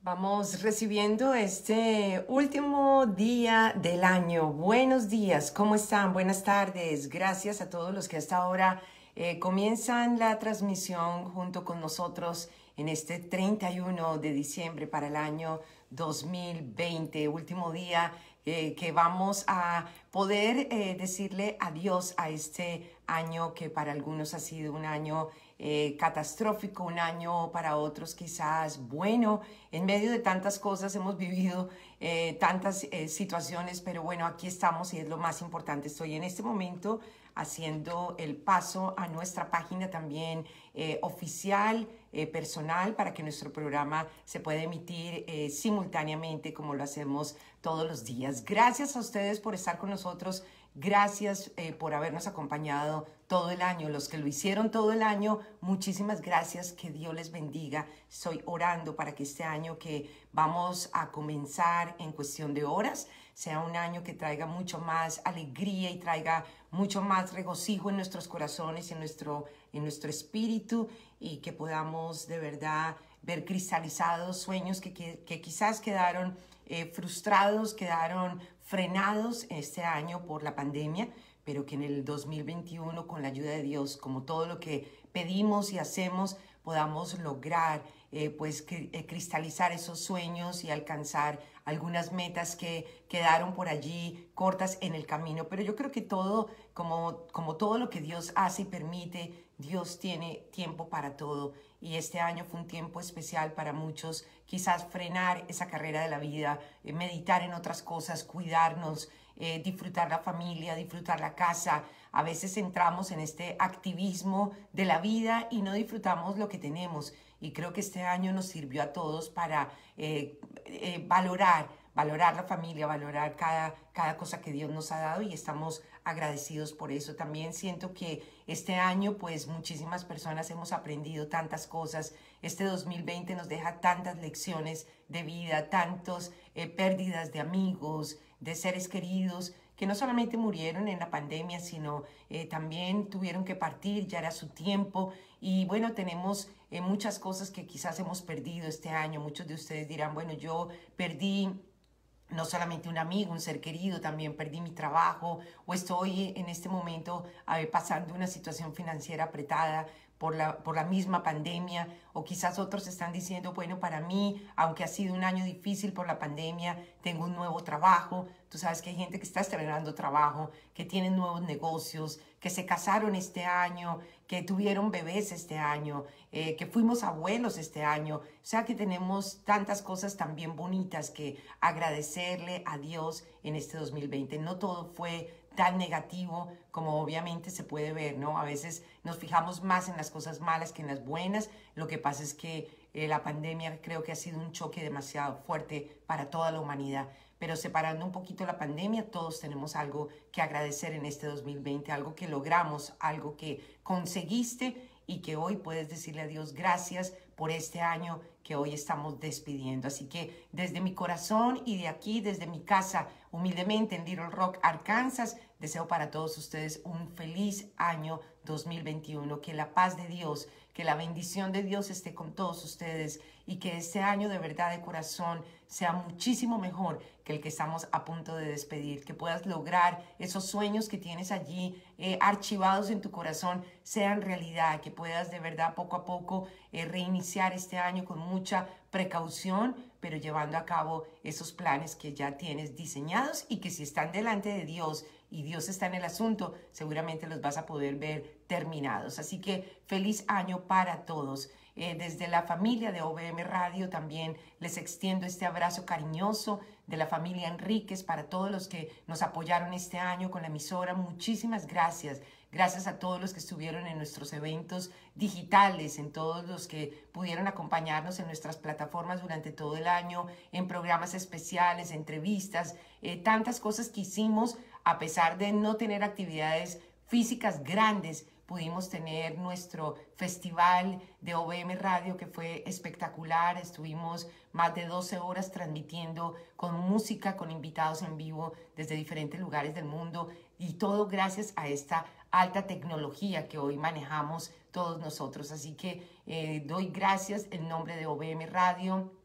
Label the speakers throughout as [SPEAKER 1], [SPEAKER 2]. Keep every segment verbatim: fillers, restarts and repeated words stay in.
[SPEAKER 1] Vamos recibiendo este último día del año. Buenos días, ¿cómo están? Buenas tardes. Gracias a todos los que hasta ahora eh, comienzan la transmisión junto con nosotros en este treinta y uno de diciembre para el año dos mil veinte, último día eh, que vamos a poder eh, decirle adiós a este año que para algunos ha sido un año Eh, catastrófico, un año para otros quizás bueno. En medio de tantas cosas hemos vivido eh, tantas eh, situaciones, pero bueno, aquí estamos y es lo más importante. Estoy en este momento haciendo el paso a nuestra página también eh, oficial, eh, personal, para que nuestro programa se pueda emitir eh, simultáneamente como lo hacemos todos los días. Gracias a ustedes por estar con nosotros. Gracias eh, por habernos acompañado todo el año. Los que lo hicieron todo el año, muchísimas gracias. Que Dios les bendiga. Estoy orando para que este año que vamos a comenzar en cuestión de horas sea un año que traiga mucho más alegría y traiga mucho más regocijo en nuestros corazones, en nuestro, en nuestro espíritu, y que podamos de verdad ver cristalizados sueños que, que, que quizás quedaron eh, frustrados, quedaron frenados este año por la pandemia, pero que en el dos mil veintiuno, con la ayuda de Dios, como todo lo que pedimos y hacemos, podamos lograr eh, pues cri eh, cristalizar esos sueños y alcanzar algunas metas que quedaron por allí cortas en el camino. Pero yo creo que todo, como, como todo lo que Dios hace y permite, Dios tiene tiempo para todo. Y este año fue un tiempo especial para muchos, quizás frenar esa carrera de la vida, eh, meditar en otras cosas, cuidarnos, eh, disfrutar la familia, disfrutar la casa. A veces entramos en este activismo de la vida y no disfrutamos lo que tenemos. Y creo que este año nos sirvió a todos para eh, eh, valorar, valorar la familia, valorar cada, cada cosa que Dios nos ha dado, y estamos agradecidos por eso. También siento que este año pues muchísimas personas hemos aprendido tantas cosas. Este dos mil veinte nos deja tantas lecciones de vida, tantas eh, pérdidas de amigos, de seres queridos, que no solamente murieron en la pandemia, sino eh, también tuvieron que partir, ya era su tiempo. Y bueno, tenemos eh, muchas cosas que quizás hemos perdido este año. Muchos de ustedes dirán, bueno, yo perdí no solamente un amigo, un ser querido, también perdí mi trabajo, o estoy en este momento eh, pasando una situación financiera apretada por la, por la misma pandemia, o quizás otros están diciendo, bueno, para mí, aunque ha sido un año difícil por la pandemia, tengo un nuevo trabajo. Tú sabes que hay gente que está estrenando trabajo, que tiene nuevos negocios, que se casaron este año, que tuvieron bebés este año, eh, que fuimos abuelos este año. O sea que tenemos tantas cosas también bonitas que agradecerle a Dios en este dos mil veinte. No todo fue tan negativo como obviamente se puede ver, ¿no? A veces nos fijamos más en las cosas malas que en las buenas. Lo que pasa es que eh, la pandemia creo que ha sido un choque demasiado fuerte para toda la humanidad. Pero separando un poquito la pandemia, todos tenemos algo que agradecer en este dos mil veinte, algo que logramos, algo que conseguiste, y que hoy puedes decirle a Dios gracias por este año que hoy estamos despidiendo. Así que desde mi corazón y de aquí, desde mi casa, humildemente en Little Rock, Arkansas, deseo para todos ustedes un feliz año dos mil veintiuno, que la paz de Dios, que la bendición de Dios esté con todos ustedes, y que este año de verdad, de corazón, sea muchísimo mejor que el que estamos a punto de despedir, que puedas lograr esos sueños que tienes allí eh, archivados en tu corazón sean realidad, que puedas de verdad poco a poco eh, reiniciar este año con mucha precaución, pero llevando a cabo esos planes que ya tienes diseñados, y que si están delante de Dios y Dios está en el asunto, seguramente los vas a poder ver terminados. Así que feliz año para todos. Eh, desde la familia de O V M Radio también les extiendo este abrazo cariñoso, de la familia Enríquez, para todos los que nos apoyaron este año con la emisora. Muchísimas gracias. Gracias a todos los que estuvieron en nuestros eventos digitales, en todos los que pudieron acompañarnos en nuestras plataformas durante todo el año, en programas especiales, entrevistas, eh, tantas cosas que hicimos a pesar de no tener actividades físicas grandes. Pudimos tener nuestro festival de O V M Radio, que fue espectacular. Estuvimos más de doce horas transmitiendo con música, con invitados en vivo desde diferentes lugares del mundo, y todo gracias a esta alta tecnología que hoy manejamos todos nosotros. Así que eh, doy gracias en nombre de O V M Radio,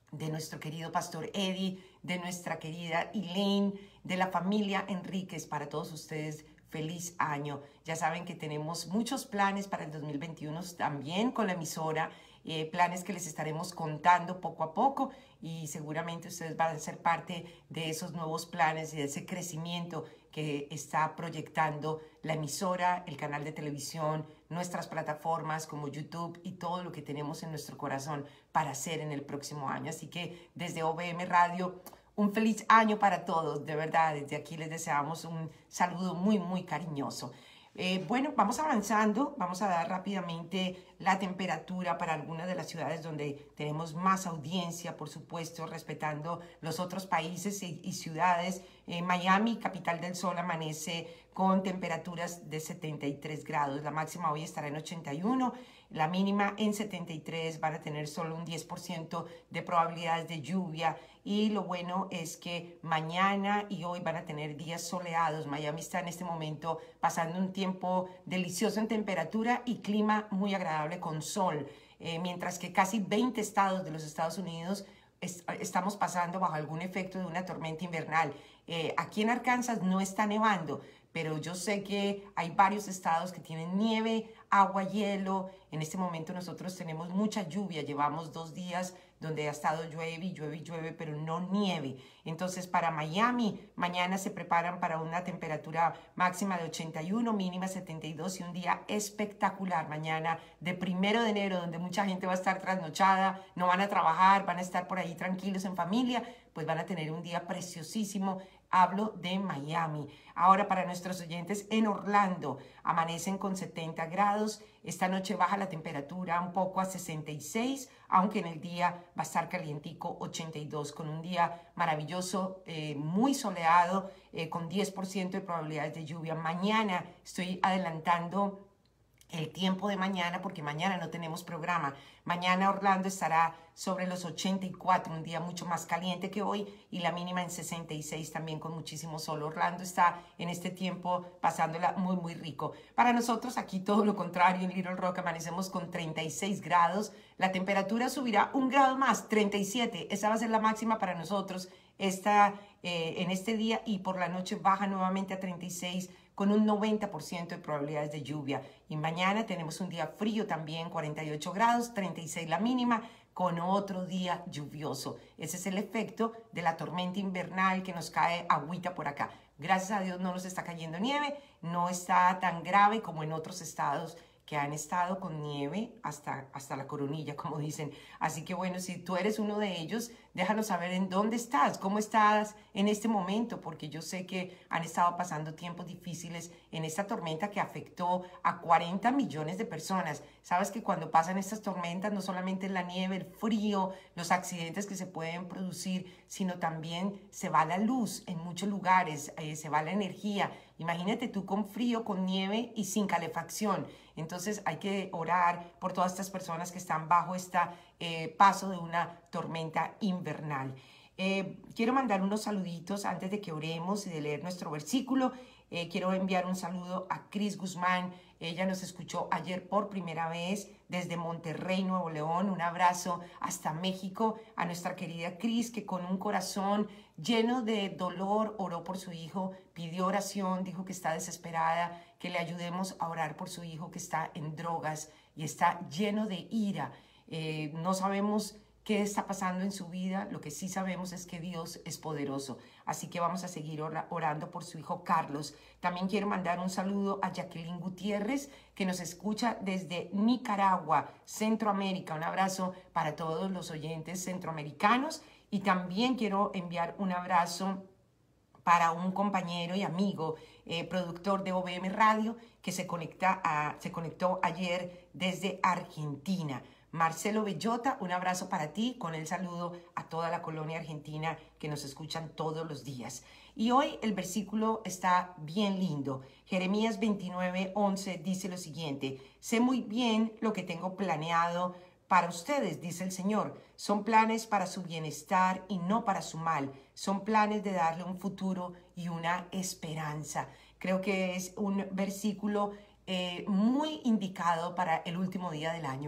[SPEAKER 1] de nuestro querido pastor Eddie, de nuestra querida Elaine, de la familia Enríquez. Para todos ustedes, feliz año. Ya saben que tenemos muchos planes para el dos mil veintiuno también con la emisora, eh, planes que les estaremos contando poco a poco, y seguramente ustedes van a ser parte de esos nuevos planes y de ese crecimiento que está proyectando la emisora, el canal de televisión, nuestras plataformas como YouTube y todo lo que tenemos en nuestro corazón para hacer en el próximo año. Así que desde O V M Radio, un feliz año para todos, de verdad. Desde aquí les deseamos un saludo muy, muy cariñoso. Eh, bueno, vamos avanzando, vamos a dar rápidamente la temperatura para algunas de las ciudades donde tenemos más audiencia, por supuesto, respetando los otros países y, y ciudades. Eh, Miami, capital del sol, amanece con temperaturas de setenta y tres grados. La máxima hoy estará en ochenta y uno, la mínima en setenta y tres. Van a tener solo un diez por ciento de probabilidades de lluvia. Y lo bueno es que mañana y hoy van a tener días soleados. Miami está en este momento pasando un tiempo delicioso en temperatura y clima muy agradable con sol, eh, mientras que casi veinte estados de los Estados Unidos est estamos pasando bajo algún efecto de una tormenta invernal. Eh, aquí en Arkansas no está nevando, pero yo sé que hay varios estados que tienen nieve, agua, hielo. En este momento nosotros tenemos mucha lluvia, llevamos dos días donde ha estado llueve y llueve y llueve, pero no nieve. Entonces, para Miami, mañana se preparan para una temperatura máxima de ochenta y uno, mínima setenta y dos, y un día espectacular mañana de primero de enero, donde mucha gente va a estar trasnochada, no van a trabajar, van a estar por ahí tranquilos en familia, pues van a tener un día preciosísimo. Hablo de Miami. Ahora, para nuestros oyentes en Orlando, amanecen con setenta grados. Esta noche baja la temperatura un poco a sesenta y seis, aunque en el día va a estar calientico, ochenta y dos, con un día maravilloso, eh, muy soleado, eh, con diez por ciento de probabilidades de lluvia. Mañana estoy adelantando el tiempo de mañana porque mañana no tenemos programa. Mañana Orlando estará sobre los ochenta y cuatro, un día mucho más caliente que hoy, y la mínima en sesenta y seis, también con muchísimo sol. Orlando está en este tiempo pasándola muy, muy rico. Para nosotros aquí todo lo contrario, en Little Rock amanecemos con treinta y seis grados. La temperatura subirá un grado más, treinta y siete. Esa va a ser la máxima para nosotros esta, eh, en este día, y por la noche baja nuevamente a treinta y seis, con un noventa por ciento de probabilidades de lluvia. Y mañana tenemos un día frío también, cuarenta y ocho grados, treinta y seis la mínima, con otro día lluvioso. Ese es el efecto de la tormenta invernal que nos cae agüita por acá. Gracias a Dios no nos está cayendo nieve, no está tan grave como en otros estados que han estado con nieve hasta, hasta la coronilla, como dicen. Así que bueno, si tú eres uno de ellos, déjanos saber en dónde estás, cómo estás en este momento, porque yo sé que han estado pasando tiempos difíciles en esta tormenta que afectó a cuarenta millones de personas. Sabes que cuando pasan estas tormentas, no solamente la nieve, el frío, los accidentes que se pueden producir, sino también se va la luz en muchos lugares, eh, se va la energía. Imagínate tú con frío, con nieve y sin calefacción. Entonces hay que orar por todas estas personas que están bajo este eh, paso de una tormenta invernal. Eh, quiero mandar unos saluditos antes de que oremos y de leer nuestro versículo. Eh, quiero enviar un saludo a Cris Guzmán. Ella nos escuchó ayer por primera vez desde Monterrey, Nuevo León. Un abrazo hasta México a nuestra querida Cris, que con un corazón lleno de dolor oró por su hijo, pidió oración, dijo que está desesperada, que le ayudemos a orar por su hijo que está en drogas y está lleno de ira. Eh, no sabemos qué está pasando en su vida, lo que sí sabemos es que Dios es poderoso. Así que vamos a seguir orando por su hijo Carlos. También quiero mandar un saludo a Jacqueline Gutiérrez, que nos escucha desde Nicaragua, Centroamérica. Un abrazo para todos los oyentes centroamericanos. Y también quiero enviar un abrazo para un compañero y amigo, eh, productor de O V M Radio, que se, conecta a, se conectó ayer desde Argentina. Marcelo Bellota, un abrazo para ti, con el saludo a toda la colonia argentina que nos escuchan todos los días. Y hoy el versículo está bien lindo. Jeremías veintinueve, once dice lo siguiente: sé muy bien lo que tengo planeado para ustedes, dice el Señor. Son planes para su bienestar y no para su mal. Son planes de darle un futuro y una esperanza. Creo que es un versículo eh, muy indicado para el último día del año.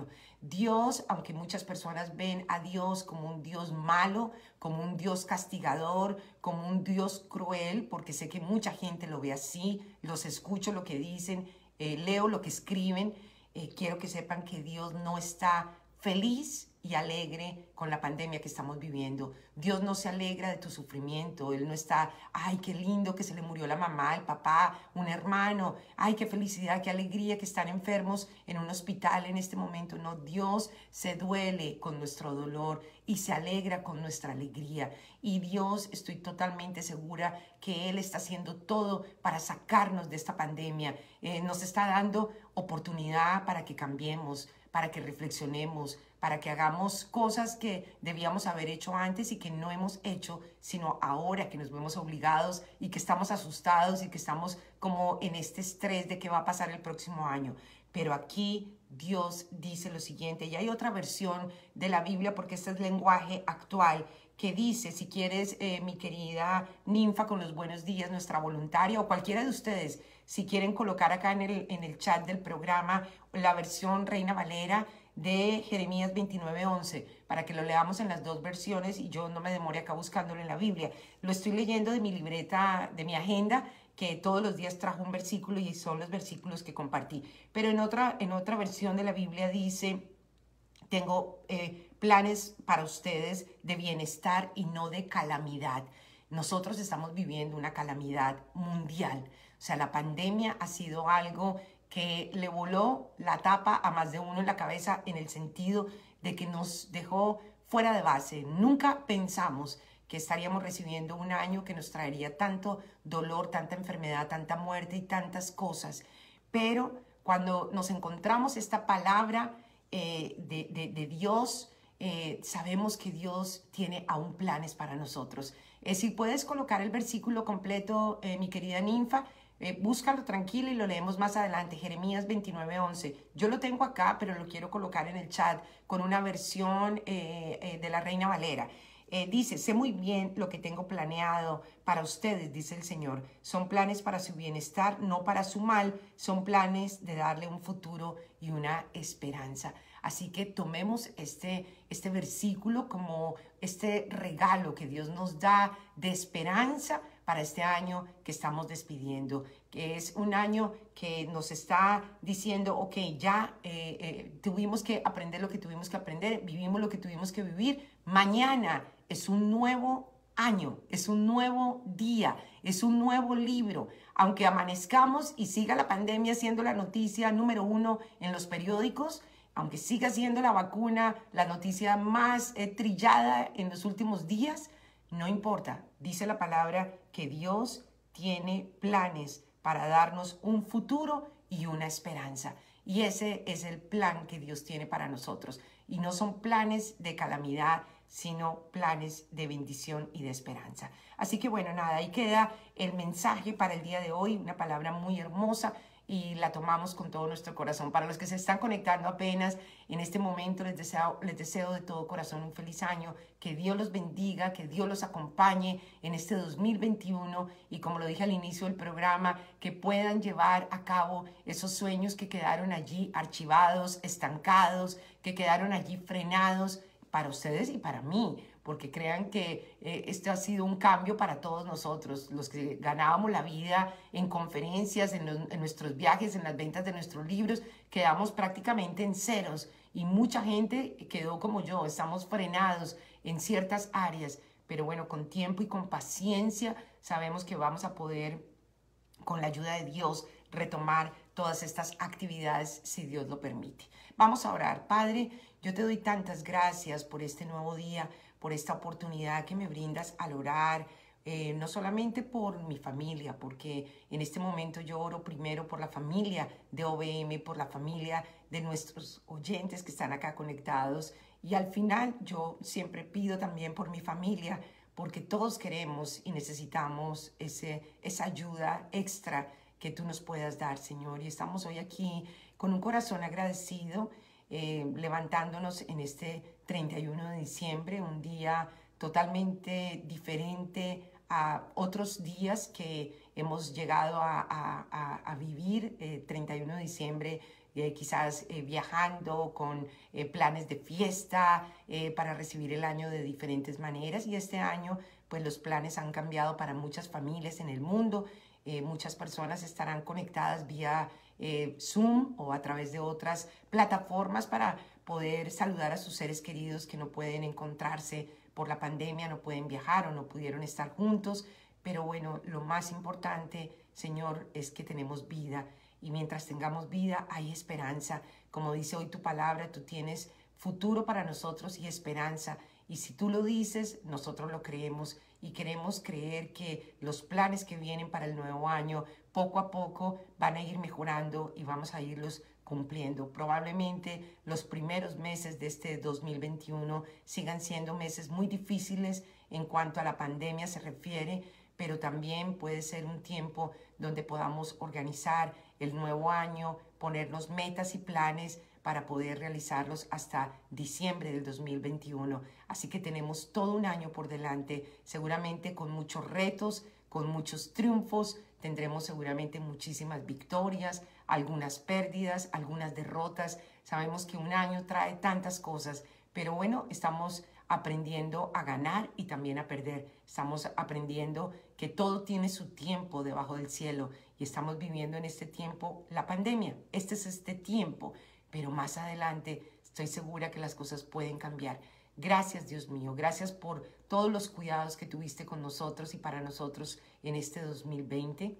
[SPEAKER 1] Dios, aunque muchas personas ven a Dios como un Dios malo, como un Dios castigador, como un Dios cruel, porque sé que mucha gente lo ve así, los escucho lo que dicen, eh, leo lo que escriben, eh, quiero que sepan que Dios no está feliz y alegre con la pandemia que estamos viviendo. Dios no se alegra de tu sufrimiento. Él no está, ay, qué lindo que se le murió la mamá, el papá, un hermano. Ay, qué felicidad, qué alegría que están enfermos en un hospital en este momento. No, Dios se duele con nuestro dolor y se alegra con nuestra alegría. Y Dios, estoy totalmente segura que Él está haciendo todo para sacarnos de esta pandemia. Eh, nos está dando oportunidad para que cambiemos, para que reflexionemos, para que hagamos cosas que debíamos haber hecho antes y que no hemos hecho, sino ahora que nos vemos obligados y que estamos asustados y que estamos como en este estrés de qué va a pasar el próximo año. Pero aquí Dios dice lo siguiente, y hay otra versión de la Biblia, porque este es lenguaje actual, que dice, si quieres, eh, mi querida Ninfa con los buenos días, nuestra voluntaria, o cualquiera de ustedes, si quieren colocar acá en el, en el chat del programa la versión Reina Valera de Jeremías veintinueve once, para que lo leamos en las dos versiones y yo no me demore acá buscándolo en la Biblia. Lo estoy leyendo de mi libreta, de mi agenda, que todos los días trajo un versículo y son los versículos que compartí. Pero en otra, en otra versión de la Biblia dice, tengo eh, planes para ustedes de bienestar y no de calamidad. Nosotros estamos viviendo una calamidad mundial. O sea, la pandemia ha sido algo que le voló la tapa a más de uno en la cabeza, en el sentido de que nos dejó fuera de base. Nunca pensamos que estaríamos recibiendo un año que nos traería tanto dolor, tanta enfermedad, tanta muerte y tantas cosas. Pero cuando nos encontramos esta palabra eh, de, de, de Dios, eh, sabemos que Dios tiene aún planes para nosotros. Eh, si puedes colocar el versículo completo, eh, mi querida Ninfa, Eh, búscalo tranquilo y lo leemos más adelante, Jeremías veintinueve once. Yo lo tengo acá, pero lo quiero colocar en el chat con una versión eh, eh, de la Reina Valera. Eh, dice, sé muy bien lo que tengo planeado para ustedes, dice el Señor. Son planes para su bienestar, no para su mal. Son planes de darle un futuro y una esperanza. Así que tomemos este, este versículo como este regalo que Dios nos da de esperanza para este año que estamos despidiendo, que es un año que nos está diciendo, ok, ya eh, eh, tuvimos que aprender lo que tuvimos que aprender, vivimos lo que tuvimos que vivir. Mañana es un nuevo año, es un nuevo día, es un nuevo libro. Aunque amanezcamos y siga la pandemia siendo la noticia número uno en los periódicos, aunque siga siendo la vacuna la noticia más eh, trillada en los últimos días, no importa. Dice la palabra que Dios tiene planes para darnos un futuro y una esperanza. Y ese es el plan que Dios tiene para nosotros. Y no son planes de calamidad, sino planes de bendición y de esperanza. Así que bueno, nada, ahí queda el mensaje para el día de hoy, una palabra muy hermosa, y la tomamos con todo nuestro corazón. Para los que se están conectando apenas en este momento, les deseo, les deseo de todo corazón un feliz año, que Dios los bendiga, que Dios los acompañe en este dos mil veintiuno, y como lo dije al inicio del programa, que puedan llevar a cabo esos sueños que quedaron allí archivados, estancados, que quedaron allí frenados para ustedes y para mí, porque crean que eh, este ha sido un cambio para todos nosotros, los que ganábamos la vida en conferencias, en, los, en nuestros viajes, en las ventas de nuestros libros, quedamos prácticamente en ceros, y mucha gente quedó como yo, estamos frenados en ciertas áreas, pero bueno, con tiempo y con paciencia sabemos que vamos a poder, con la ayuda de Dios, retomar todas estas actividades si Dios lo permite. Vamos a orar. Padre, yo te doy tantas gracias por este nuevo día, por esta oportunidad que me brindas al orar, eh, no solamente por mi familia, porque en este momento yo oro primero por la familia de O V M, por la familia de nuestros oyentes que están acá conectados, y al final yo siempre pido también por mi familia, porque todos queremos y necesitamos ese, esa ayuda extra que tú nos puedas dar, Señor. Y estamos hoy aquí con un corazón agradecido, eh, levantándonos en este treinta y uno de diciembre, un día totalmente diferente a otros días que hemos llegado a, a, a, a vivir. Eh, treinta y uno de diciembre eh, quizás eh, viajando con eh, planes de fiesta eh, para recibir el año de diferentes maneras. Y este año, pues los planes han cambiado para muchas familias en el mundo. Eh, muchas personas estarán conectadas vía eh, Zoom o a través de otras plataformas para poder saludar a sus seres queridos que no pueden encontrarse por la pandemia, no pueden viajar o no pudieron estar juntos. Pero bueno, lo más importante, Señor, es que tenemos vida. Y mientras tengamos vida, hay esperanza. Como dice hoy tu palabra, tú tienes futuro para nosotros y esperanza. Y si tú lo dices, nosotros lo creemos. Y queremos creer que los planes que vienen para el nuevo año, poco a poco, van a ir mejorando y vamos a irlos cumpliendo. Probablemente los primeros meses de este dos mil veintiuno sigan siendo meses muy difíciles en cuanto a la pandemia se refiere, pero también puede ser un tiempo donde podamos organizar el nuevo año, ponernos metas y planes para poder realizarlos hasta diciembre del dos mil veintiuno. Así que tenemos todo un año por delante, seguramente con muchos retos, con muchos triunfos, tendremos seguramente muchísimas victorias, algunas pérdidas, algunas derrotas. Sabemos que un año trae tantas cosas, pero bueno, estamos aprendiendo a ganar y también a perder. Estamos aprendiendo que todo tiene su tiempo debajo del cielo y estamos viviendo en este tiempo la pandemia. Este es este tiempo, pero más adelante estoy segura que las cosas pueden cambiar. Gracias, Dios mío. Gracias por todos los cuidados que tuviste con nosotros y para nosotros en este dos mil veinte.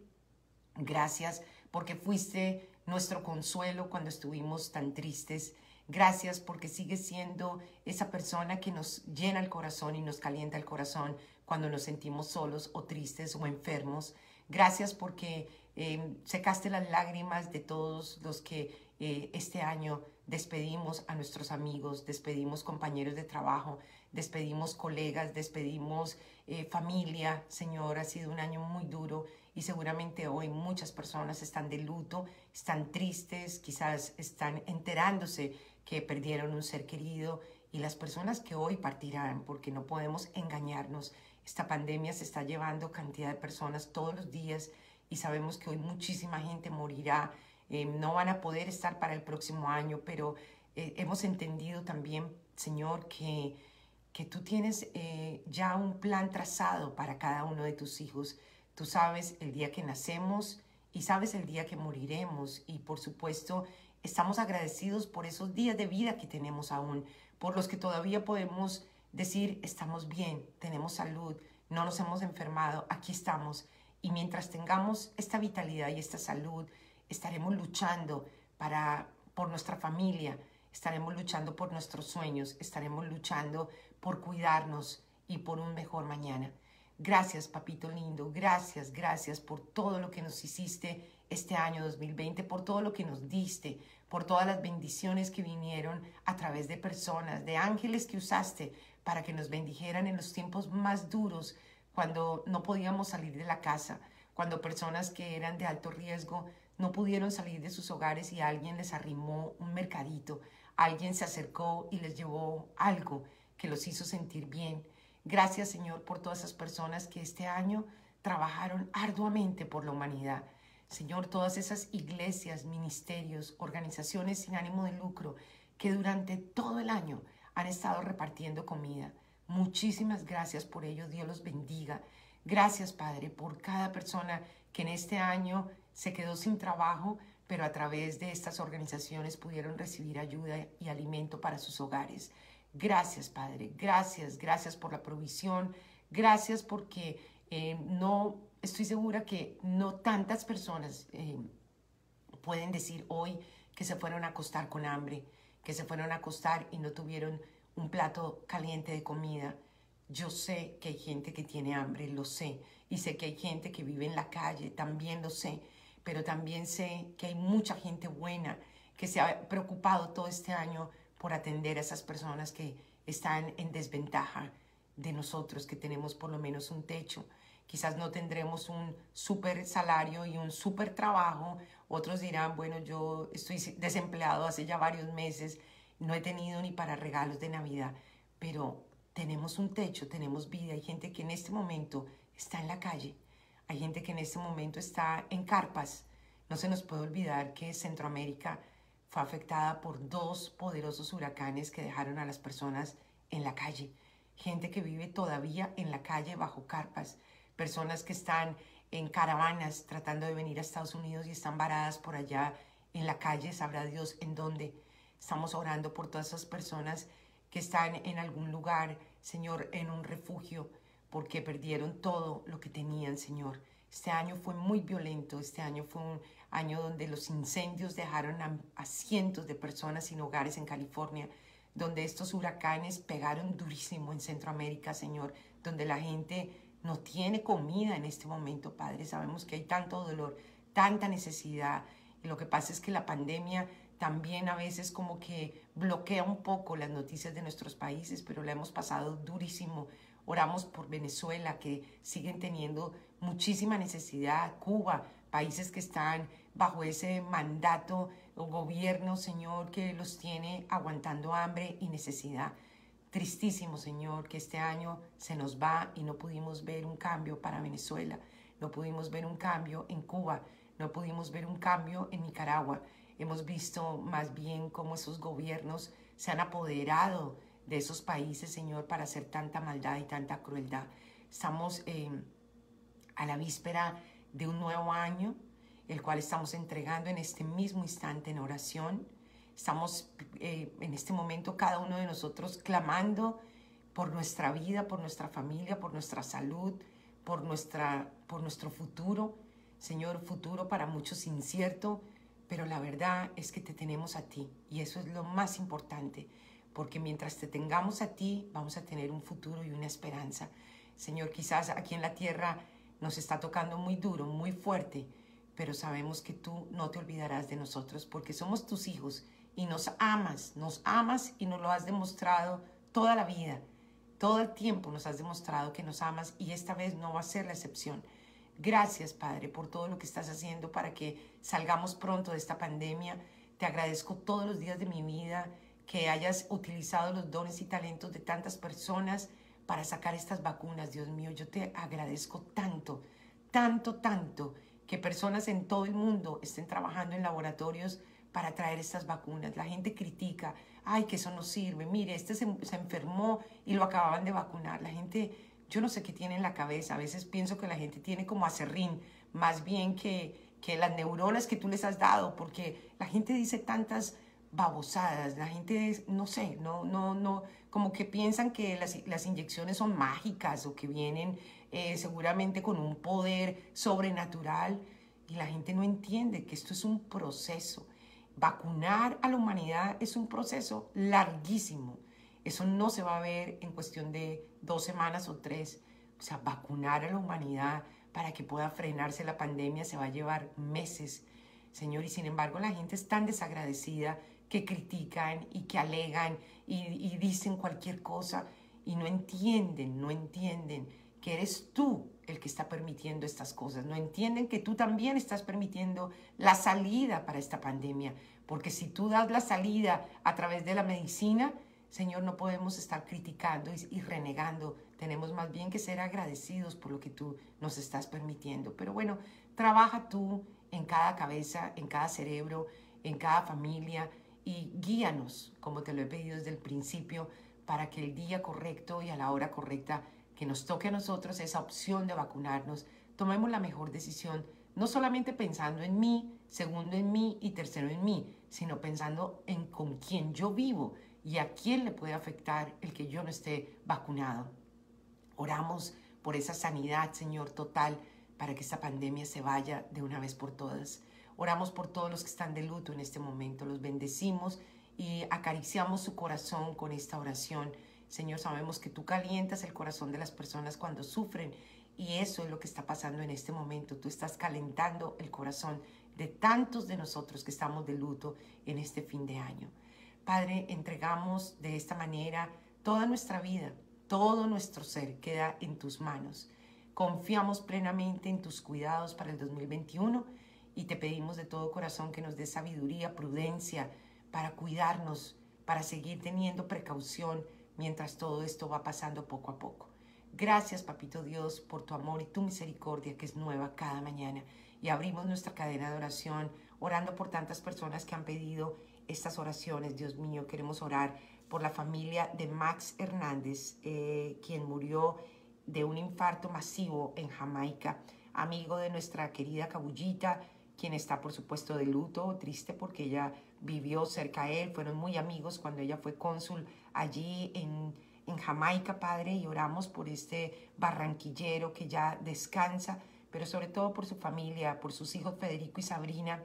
[SPEAKER 1] Gracias porque fuiste nuestro consuelo cuando estuvimos tan tristes. Gracias porque sigues siendo esa persona que nos llena el corazón y nos calienta el corazón cuando nos sentimos solos o tristes o enfermos. Gracias porque eh, secaste las lágrimas de todos los que eh, este año despedimos a nuestros amigos, despedimos compañeros de trabajo, despedimos colegas, despedimos eh, familia. Señor, ha sido un año muy duro y seguramente hoy muchas personas están de luto, están tristes, quizás están enterándose que perdieron un ser querido y las personas que hoy partirán, porque no podemos engañarnos. Esta pandemia se está llevando cantidad de personas todos los días y sabemos que hoy muchísima gente morirá. Eh, no van a poder estar para el próximo año, pero eh, hemos entendido también, Señor, que, que tú tienes eh, ya un plan trazado para cada uno de tus hijos. Tú sabes el día que nacemos y sabes el día que moriremos y por supuesto estamos agradecidos por esos días de vida que tenemos aún, por los que todavía podemos decir estamos bien, tenemos salud, no nos hemos enfermado, aquí estamos. Y mientras tengamos esta vitalidad y esta salud, estaremos luchando para, por nuestra familia, estaremos luchando por nuestros sueños, estaremos luchando por cuidarnos y por un mejor mañana. Gracias, papito lindo, gracias, gracias por todo lo que nos hiciste este año dos mil veinte, por todo lo que nos diste, por todas las bendiciones que vinieron a través de personas, de ángeles que usaste para que nos bendijeran en los tiempos más duros, cuando no podíamos salir de la casa, cuando personas que eran de alto riesgo no pudieron salir de sus hogares y alguien les arrimó un mercadito, alguien se acercó y les llevó algo que los hizo sentir bien. Gracias, Señor, por todas esas personas que este año trabajaron arduamente por la humanidad. Señor, todas esas iglesias, ministerios, organizaciones sin ánimo de lucro que durante todo el año han estado repartiendo comida. Muchísimas gracias por ello. Dios los bendiga. Gracias, Padre, por cada persona que en este año se quedó sin trabajo, pero a través de estas organizaciones pudieron recibir ayuda y alimento para sus hogares. Gracias, Padre. Gracias, gracias por la provisión. Gracias porque eh, no, estoy segura que no tantas personas eh, pueden decir hoy que se fueron a acostar con hambre, que se fueron a acostar y no tuvieron un plato caliente de comida. Yo sé que hay gente que tiene hambre, lo sé, y sé que hay gente que vive en la calle, también lo sé, pero también sé que hay mucha gente buena que se ha preocupado todo este año por atender a esas personas que están en desventaja de nosotros, que tenemos por lo menos un techo. Quizás no tendremos un súper salario y un súper trabajo. Otros dirán, bueno, yo estoy desempleado hace ya varios meses, no he tenido ni para regalos de Navidad, pero tenemos un techo, tenemos vida. Hay gente que en este momento está en la calle, hay gente que en este momento está en carpas. No se nos puede olvidar que Centroamérica fue afectada por dos poderosos huracanes que dejaron a las personas en la calle. Gente que vive todavía en la calle bajo carpas, personas que están en caravanas tratando de venir a Estados Unidos y están varadas por allá en la calle, sabrá Dios en dónde. Estamos orando por todas esas personas que están en algún lugar, Señor, en un refugio, porque perdieron todo lo que tenían, Señor. Este año fue muy violento, este año fue un año donde los incendios dejaron a, a cientos de personas sin hogares en California, donde estos huracanes pegaron durísimo en Centroamérica, Señor, donde la gente no tiene comida en este momento, Padre. Sabemos que hay tanto dolor, tanta necesidad. Y lo que pasa es que la pandemia también a veces como que bloquea un poco las noticias de nuestros países, pero la hemos pasado durísimo. Oramos por Venezuela, que siguen teniendo muchísima necesidad, Cuba, países que están bajo ese mandato o gobierno, Señor, que los tiene aguantando hambre y necesidad. Tristísimo, Señor, que este año se nos va y no pudimos ver un cambio para Venezuela, no pudimos ver un cambio en Cuba, no pudimos ver un cambio en Nicaragua. Hemos visto más bien cómo esos gobiernos se han apoderado de esos países, Señor, para hacer tanta maldad y tanta crueldad. Estamos eh, a la víspera de un nuevo año, el cual estamos entregando en este mismo instante en oración. Estamos eh, en este momento cada uno de nosotros clamando por nuestra vida, por nuestra familia, por nuestra salud, por, nuestra, por nuestro futuro. Señor, futuro para muchos incierto, pero la verdad es que te tenemos a ti y eso es lo más importante, porque mientras te tengamos a ti vamos a tener un futuro y una esperanza. Señor, quizás aquí en la tierra nos está tocando muy duro, muy fuerte, pero sabemos que tú no te olvidarás de nosotros porque somos tus hijos y nos amas, nos amas y nos lo has demostrado toda la vida. Todo el tiempo nos has demostrado que nos amas y esta vez no va a ser la excepción. Gracias, Padre, por todo lo que estás haciendo para que salgamos pronto de esta pandemia. Te agradezco todos los días de mi vida que hayas utilizado los dones y talentos de tantas personas para sacar estas vacunas. Dios mío, yo te agradezco tanto, tanto, tanto que personas en todo el mundo estén trabajando en laboratorios para traer estas vacunas. La gente critica, ay, que eso no sirve, mire, este se, se enfermó y lo acababan de vacunar. La gente, yo no sé qué tiene en la cabeza, a veces pienso que la gente tiene como aserrín, más bien que, que las neuronas que tú les has dado, porque la gente dice tantas babosadas, la gente, no sé, no, no, no, como que piensan que las, las inyecciones son mágicas o que vienen eh, seguramente con un poder sobrenatural y la gente no entiende que esto es un proceso. Vacunar a la humanidad es un proceso larguísimo. Eso no se va a ver en cuestión de dos semanas o tres. O sea, vacunar a la humanidad para que pueda frenarse la pandemia se va a llevar meses, Señor. Y sin embargo la gente es tan desagradecida que critican y que alegan y, y dicen cualquier cosa y no entienden, no entienden que eres tú el que está permitiendo estas cosas. No entienden que tú también estás permitiendo la salida para esta pandemia. Porque si tú das la salida a través de la medicina, Señor, no podemos estar criticando y, y renegando. Tenemos más bien que ser agradecidos por lo que tú nos estás permitiendo. Pero bueno, trabaja tú en cada cabeza, en cada cerebro, en cada familia y guíanos, como te lo he pedido desde el principio, para que el día correcto y a la hora correcta que nos toque a nosotros esa opción de vacunarnos, tomemos la mejor decisión, no solamente pensando en mí, segundo en mí y tercero en mí, sino pensando en con quién yo vivo y a quién le puede afectar el que yo no esté vacunado. Oramos por esa sanidad, Señor, total, para que esta pandemia se vaya de una vez por todas. Oramos por todos los que están de luto en este momento, los bendecimos y acariciamos su corazón con esta oración. Señor, sabemos que tú calientas el corazón de las personas cuando sufren y eso es lo que está pasando en este momento. Tú estás calentando el corazón de tantos de nosotros que estamos de luto en este fin de año. Padre, entregamos de esta manera toda nuestra vida, todo nuestro ser queda en tus manos. Confiamos plenamente en tus cuidados para el dos mil veintiuno y te pedimos de todo corazón que nos des sabiduría, prudencia para cuidarnos, para seguir teniendo precaución mientras todo esto va pasando poco a poco. Gracias, Papito Dios, por tu amor y tu misericordia que es nueva cada mañana. Y abrimos nuestra cadena de oración, orando por tantas personas que han pedido estas oraciones. Dios mío, queremos orar por la familia de Max Hernández, eh, quien murió de un infarto masivo en Jamaica, amigo de nuestra querida Cabullita, quien está por supuesto de luto, triste porque ella vivió cerca de él, fueron muy amigos cuando ella fue cónsul allí en, en Jamaica, Padre, y oramos por este barranquillero que ya descansa, pero sobre todo por su familia, por sus hijos Federico y Sabrina,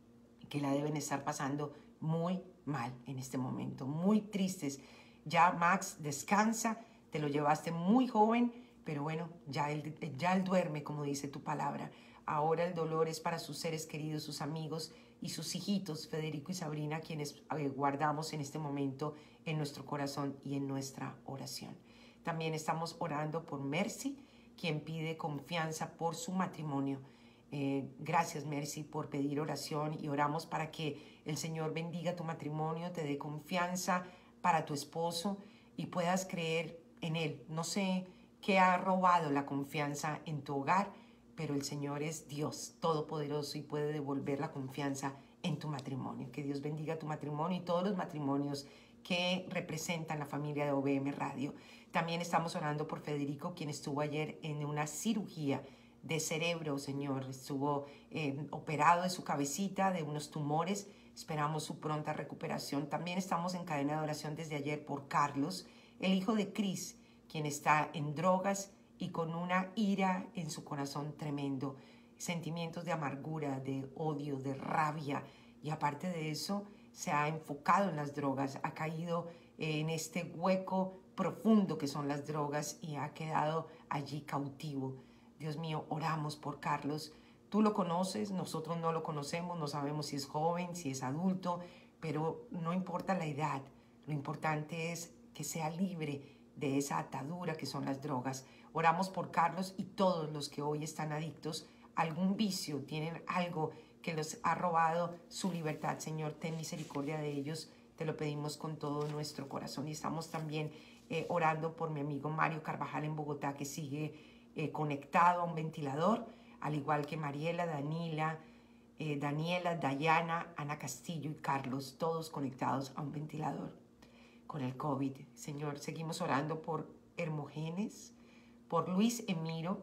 [SPEAKER 1] que la deben estar pasando muy mal en este momento, muy tristes. Ya Max descansa, te lo llevaste muy joven, pero bueno, ya él, ya él duerme, como dice tu palabra. Ahora el dolor es para sus seres queridos, sus amigos y sus hijitos, Federico y Sabrina, quienes eh, guardamos en este momento en nuestro corazón y en nuestra oración. También estamos orando por Mercy, quien pide confianza por su matrimonio. Eh, gracias, Mercy, por pedir oración, y oramos para que el Señor bendiga tu matrimonio, te dé confianza para tu esposo y puedas creer en Él. No sé qué ha robado la confianza en tu hogar, pero el Señor es Dios todopoderoso y puede devolver la confianza en tu matrimonio. Que Dios bendiga tu matrimonio y todos los matrimonios que representan la familia de O V M Radio. También estamos orando por Federico, quien estuvo ayer en una cirugía de cerebro, Señor. Estuvo eh, operado de su cabecita, de unos tumores. Esperamos su pronta recuperación. También estamos en cadena de oración desde ayer por Carlos, el hijo de Cris, quien está en drogas y con una ira en su corazón tremendo, sentimientos de amargura, de odio, de rabia, y aparte de eso se ha enfocado en las drogas, ha caído en este hueco profundo que son las drogas y ha quedado allí cautivo. Dios mío, oramos por Carlos. Tú lo conoces, nosotros no lo conocemos, no sabemos si es joven, si es adulto, pero no importa la edad, lo importante es que sea libre de esa atadura que son las drogas. Oramos por Carlos y todos los que hoy están adictos a algún vicio, tienen algo que les ha robado su libertad. Señor, ten misericordia de ellos, te lo pedimos con todo nuestro corazón. Y estamos también eh, orando por mi amigo Mario Carvajal en Bogotá, que sigue eh, conectado a un ventilador, al igual que Mariela, Danila, eh, Daniela, Dayana, Ana Castillo y Carlos, todos conectados a un ventilador con el COVID. Señor, seguimos orando por Hermógenes, por Luis Emiro,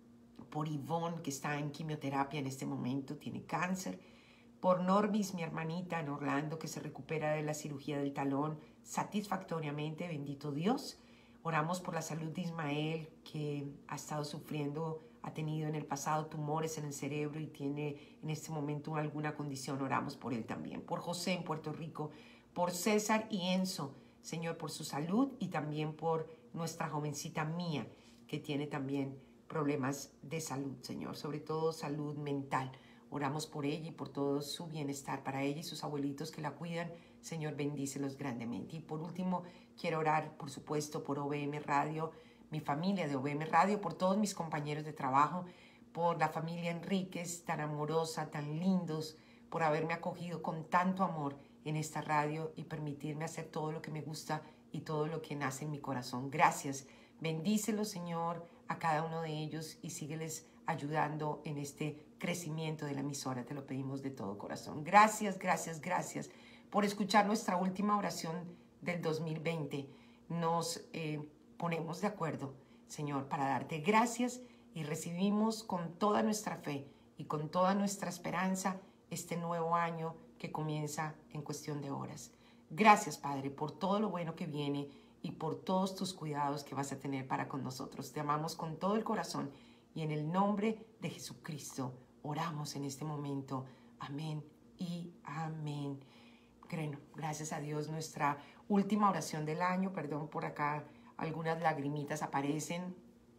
[SPEAKER 1] por Ivonne, que está en quimioterapia en este momento, tiene cáncer, por Normis, mi hermanita en Orlando, que se recupera de la cirugía del talón satisfactoriamente, bendito Dios. Oramos por la salud de Ismael, que ha estado sufriendo, ha tenido en el pasado tumores en el cerebro y tiene en este momento alguna condición. Oramos por él también. Por José en Puerto Rico, por César y Enzo, Señor, por su salud, y también por nuestra jovencita Mía, que tiene también problemas de salud, Señor, sobre todo salud mental. Oramos por ella y por todo su bienestar, para ella y sus abuelitos que la cuidan. Señor, bendícelos grandemente. Y por último, quiero orar, por supuesto, por O V M Radio, mi familia de O V M Radio, por todos mis compañeros de trabajo, por la familia Enríquez, tan amorosa, tan lindos, por haberme acogido con tanto amor en esta radio y permitirme hacer todo lo que me gusta y todo lo que nace en mi corazón. Gracias. Bendícelos, Señor, a cada uno de ellos y sígueles ayudando en este crecimiento de la emisora. Te lo pedimos de todo corazón. Gracias, gracias, gracias por escuchar nuestra última oración del dos mil veinte. Nos eh, ponemos de acuerdo, Señor, para darte gracias, y recibimos con toda nuestra fe y con toda nuestra esperanza este nuevo año que comienza en cuestión de horas. Gracias, Padre, por todo lo bueno que viene y por todos tus cuidados que vas a tener para con nosotros. Te amamos con todo el corazón y en el nombre de Jesucristo oramos en este momento. Amén y amén. Bueno, gracias a Dios, nuestra última oración del año. Perdón, por acá algunas lagrimitas aparecen.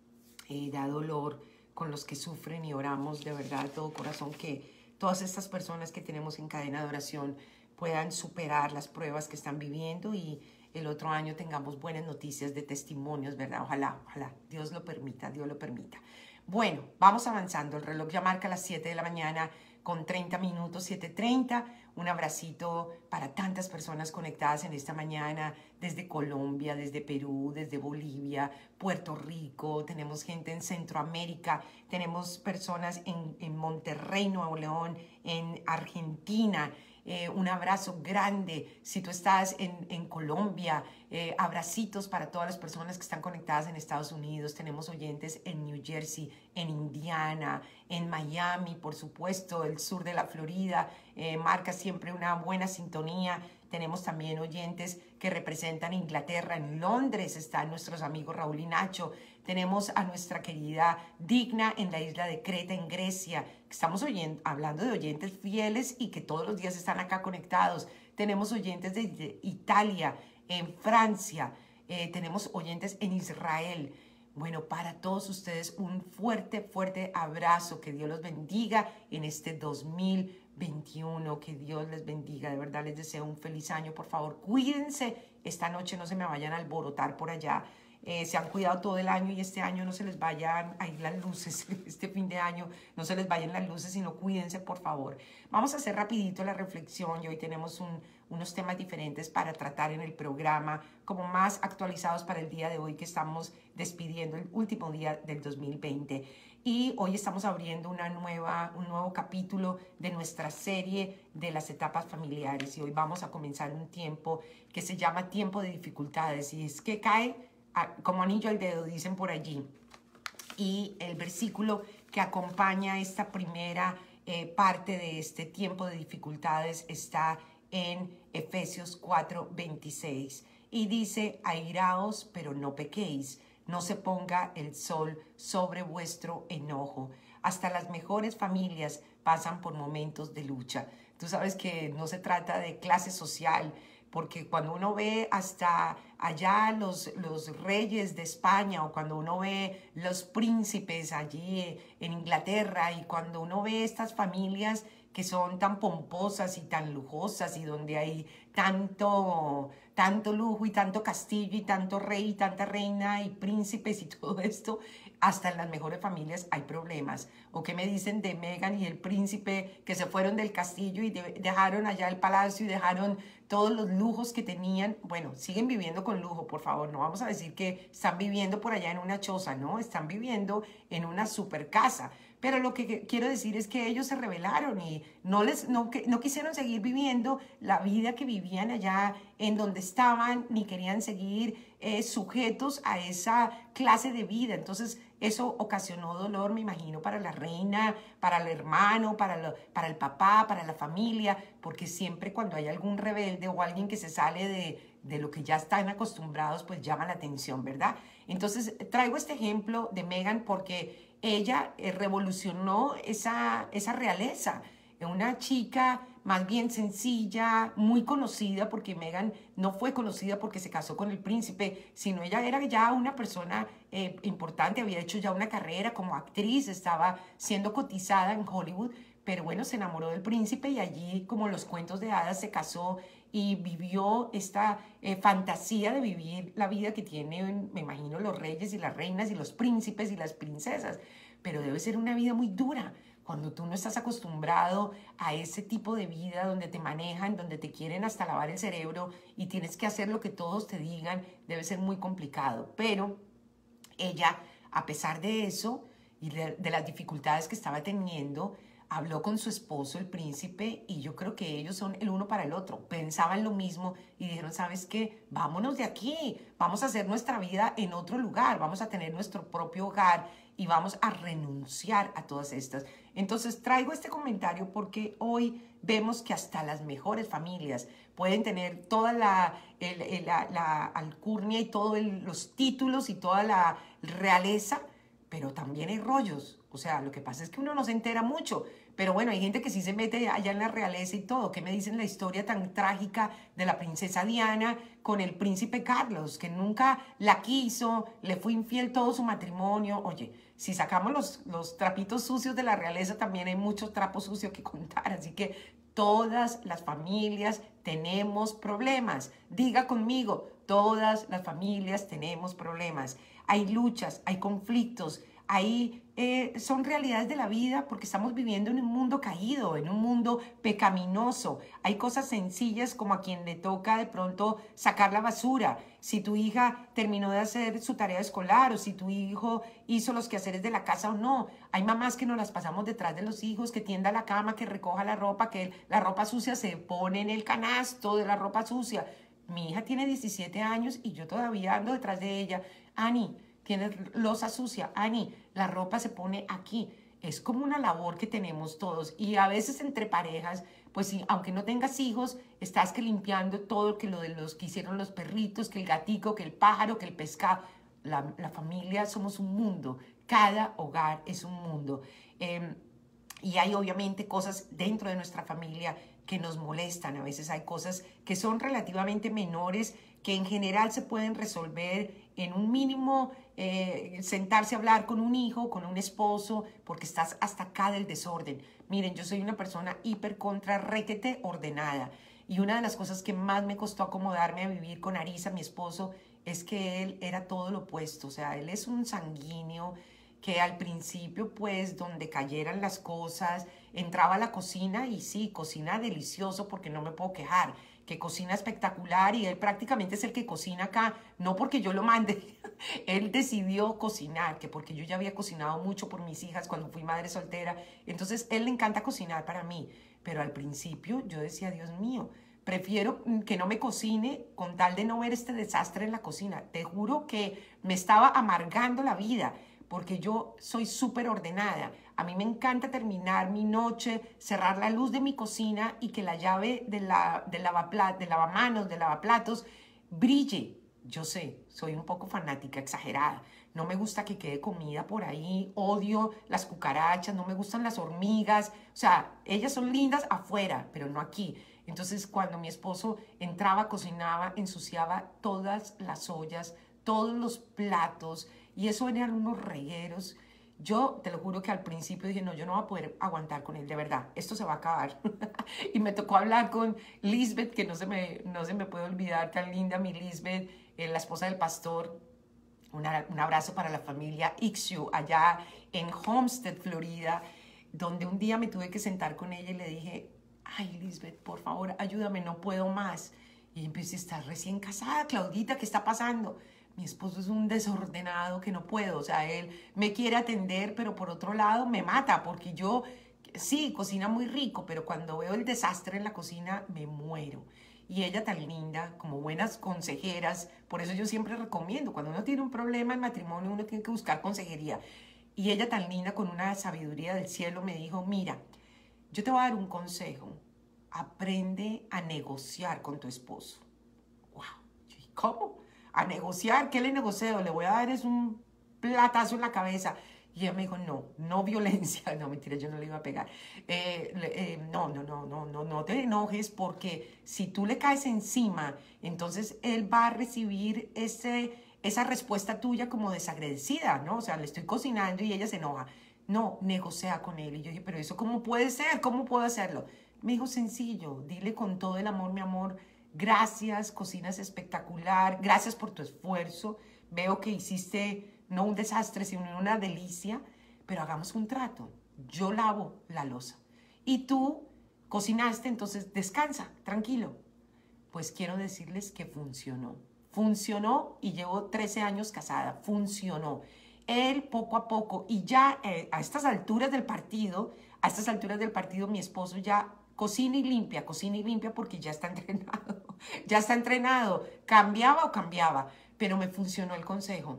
[SPEAKER 1] Eh, da dolor con los que sufren y oramos de verdad de todo corazón que todas estas personas que tenemos en cadena de oración puedan superar las pruebas que están viviendo y el otro año tengamos buenas noticias de testimonios, ¿verdad? Ojalá, ojalá, Dios lo permita, Dios lo permita. Bueno, vamos avanzando, el reloj ya marca las siete de la mañana con treinta minutos, siete treinta. Un abracito para tantas personas conectadas en esta mañana, desde Colombia, desde Perú, desde Bolivia, Puerto Rico, tenemos gente en Centroamérica, tenemos personas en, en Monterrey, Nuevo León, en Argentina, Eh, un abrazo grande. Si tú estás en, en Colombia, eh, abracitos para todas las personas que están conectadas en Estados Unidos. Tenemos oyentes en New Jersey, en Indiana, en Miami, por supuesto, el sur de la Florida. Eh, marca siempre una buena sintonía. Tenemos también oyentes que representan Inglaterra. En Londres están nuestros amigos Raúl y Nacho. Tenemos a nuestra querida Digna en la isla de Creta, en Grecia. Estamos oyendo, hablando de oyentes fieles y que todos los días están acá conectados. Tenemos oyentes de Italia, en Francia. Eh, tenemos oyentes en Israel. Bueno, para todos ustedes un fuerte, fuerte abrazo. Que Dios los bendiga en este dos mil veintiuno. Que Dios les bendiga. De verdad les deseo un feliz año. Por favor, cuídense. Esta noche no se me vayan a alborotar por allá. Eh, se han cuidado todo el año y este año no se les vayan a ir las luces, este fin de año no se les vayan las luces, sino cuídense, por favor. Vamos a hacer rapidito la reflexión y hoy tenemos un, unos temas diferentes para tratar en el programa, como más actualizados para el día de hoy que estamos despidiendo el último día del dos mil veinte. Y hoy estamos abriendo una nueva, un nuevo capítulo de nuestra serie de las etapas familiares y hoy vamos a comenzar un tiempo que se llama tiempo de dificultades y es que cae como anillo al dedo, dicen por allí. Y el versículo que acompaña esta primera eh, parte de este tiempo de dificultades está en Efesios cuatro, veintiséis. Y dice, airaos, pero no pequéis, no se ponga el sol sobre vuestro enojo. Hasta las mejores familias pasan por momentos de lucha. Tú sabes que no se trata de clase social, porque cuando uno ve hasta allá los, los reyes de España o cuando uno ve los príncipes allí en Inglaterra y cuando uno ve estas familias que son tan pomposas y tan lujosas y donde hay tanto, tanto lujo y tanto castillo y tanto rey y tanta reina y príncipes y todo esto, hasta en las mejores familias hay problemas. ¿O qué me dicen de Meghan y el príncipe que se fueron del castillo y de, dejaron allá el palacio y dejaron todos los lujos que tenían? Bueno, siguen viviendo con lujo, por favor. No vamos a decir que están viviendo por allá en una choza, no, están viviendo en una super casa. Pero lo que quiero decir es que ellos se rebelaron y no, les, no, no quisieron seguir viviendo la vida que vivían allá en donde estaban, ni querían seguir eh, sujetos a esa clase de vida. Entonces, eso ocasionó dolor, me imagino, para la reina, para el hermano, para, lo, para el papá, para la familia, porque siempre cuando hay algún rebelde o alguien que se sale de, de lo que ya están acostumbrados, pues llama la atención, ¿verdad? Entonces, traigo este ejemplo de Meghan porque ella eh, revolucionó esa, esa realeza. Una chica más bien sencilla, muy conocida, porque Meghan no fue conocida porque se casó con el príncipe, sino ella era ya una persona eh, importante, había hecho ya una carrera como actriz, estaba siendo cotizada en Hollywood, pero bueno, se enamoró del príncipe y allí, como los cuentos de hadas, se casó y vivió esta eh, fantasía de vivir la vida que tienen, me imagino, los reyes y las reinas y los príncipes y las princesas, pero debe ser una vida muy dura, cuando tú no estás acostumbrado a ese tipo de vida donde te manejan, donde te quieren hasta lavar el cerebro y tienes que hacer lo que todos te digan, debe ser muy complicado. Pero ella, a pesar de eso y de, de las dificultades que estaba teniendo, habló con su esposo, el príncipe, y yo creo que ellos son el uno para el otro. Pensaban lo mismo y dijeron, ¿sabes qué? Vámonos de aquí, vamos a hacer nuestra vida en otro lugar, vamos a tener nuestro propio hogar y vamos a renunciar a todas estas. Entonces traigo este comentario porque hoy vemos que hasta las mejores familias pueden tener toda la, el, el, la, la alcurnia y todos los títulos y toda la realeza, pero también hay rollos. O sea, lo que pasa es que uno no se entera mucho, pero bueno, hay gente que sí se mete allá en la realeza y todo. ¿Qué me dicen la historia tan trágica de la princesa Diana con el príncipe Carlos, que nunca la quiso, le fue infiel todo su matrimonio? Oye, si sacamos los, los trapitos sucios de la realeza, también hay mucho trapo sucio que contar, así que todas las familias tenemos problemas. Diga conmigo, todas las familias tenemos problemas. Hay luchas, hay conflictos, Ahí eh, son realidades de la vida porque estamos viviendo en un mundo caído, en un mundo pecaminoso. Hay cosas sencillas como a quien le toca de pronto sacar la basura. Si tu hija terminó de hacer su tarea escolar o si tu hijo hizo los quehaceres de la casa o no. Hay mamás que nos las pasamos detrás de los hijos, que tienda la cama, que recoja la ropa, que la ropa sucia se pone en el canasto de la ropa sucia. Mi hija tiene diecisiete años y yo todavía ando detrás de ella. Ani, tienes losa sucia. Ani, la ropa se pone aquí. Es como una labor que tenemos todos. Y a veces entre parejas, pues sí, aunque no tengas hijos, estás que limpiando todo que lo de los que hicieron los perritos, que el gatico, que el pájaro, que el pescado. La, la familia somos un mundo. Cada hogar es un mundo. Eh, y hay obviamente cosas dentro de nuestra familia que nos molestan. A veces hay cosas que son relativamente menores, que en general se pueden resolver en un mínimo, eh, sentarse a hablar con un hijo, con un esposo, porque estás hasta acá del desorden. Miren, yo soy una persona hiper contra requete ordenada. Y una de las cosas que más me costó acomodarme a vivir con Arisa, mi esposo, es que él era todo lo opuesto. O sea, él es un sanguíneo que al principio, pues, donde cayeran las cosas, entraba a la cocina y sí, cocina delicioso porque no me puedo quejar, que cocina espectacular y él prácticamente es el que cocina acá, no porque yo lo mande, él decidió cocinar, que porque yo ya había cocinado mucho por mis hijas cuando fui madre soltera, entonces él le encanta cocinar para mí, pero al principio yo decía, Dios mío, prefiero que no me cocine con tal de no ver este desastre en la cocina, te juro que me estaba amargando la vida, porque yo soy súper ordenada. A mí me encanta terminar mi noche, cerrar la luz de mi cocina y que la llave de la, de lavapla- de lavamanos, de lavaplatos, brille. Yo sé, soy un poco fanática, exagerada. No me gusta que quede comida por ahí, odio las cucarachas, no me gustan las hormigas. O sea, ellas son lindas afuera, pero no aquí. Entonces, cuando mi esposo entraba, cocinaba, ensuciaba todas las ollas, todos los platos, y eso eran unos regueros. Yo te lo juro que al principio dije, no, yo no voy a poder aguantar con él, de verdad, esto se va a acabar. Y me tocó hablar con Lisbeth, que no se me, no se me puede olvidar, tan linda mi Lisbeth, eh, la esposa del pastor. Una, un abrazo para la familia Ixiu, allá en Homestead, Florida, donde un día me tuve que sentar con ella y le dije, ay, Lisbeth, por favor, ayúdame, no puedo más. Y empecé, ¿estás recién casada, Claudita? ¿Qué está pasando? Mi esposo es un desordenado que no puedo, o sea, él me quiere atender, pero por otro lado me mata, porque yo, sí, cocina muy rico, pero cuando veo el desastre en la cocina, me muero. Y ella tan linda, como buenas consejeras, por eso yo siempre recomiendo, cuando uno tiene un problema en matrimonio, uno tiene que buscar consejería. Y ella tan linda, con una sabiduría del cielo, me dijo, mira, yo te voy a dar un consejo, aprende a negociar con tu esposo. Wow, ¿cómo? A negociar, ¿qué le negocio? Le voy a dar es un platazo en la cabeza. Y ella me dijo, no, no violencia. No, mentira, yo no le iba a pegar. Eh, eh, no, no, no, no, no, no te enojes porque si tú le caes encima, entonces él va a recibir ese, esa respuesta tuya como desagradecida, ¿no? O sea, le estoy cocinando y ella se enoja. No, negocia con él. Y yo dije, pero eso ¿cómo puede ser? ¿Cómo puedo hacerlo? Me dijo, sencillo, dile con todo el amor, mi amor, gracias, cocinas espectacular, gracias por tu esfuerzo. Veo que hiciste no un desastre, sino una delicia, pero hagamos un trato. Yo lavo la loza y tú cocinaste, entonces descansa, tranquilo. Pues quiero decirles que funcionó. Funcionó y llevo trece años casada. Funcionó. Él poco a poco y ya eh, a estas alturas del partido, a estas alturas del partido mi esposo ya cocina y limpia, cocina y limpia porque ya está entrenado, ya está entrenado, cambiaba o cambiaba, pero me funcionó el consejo.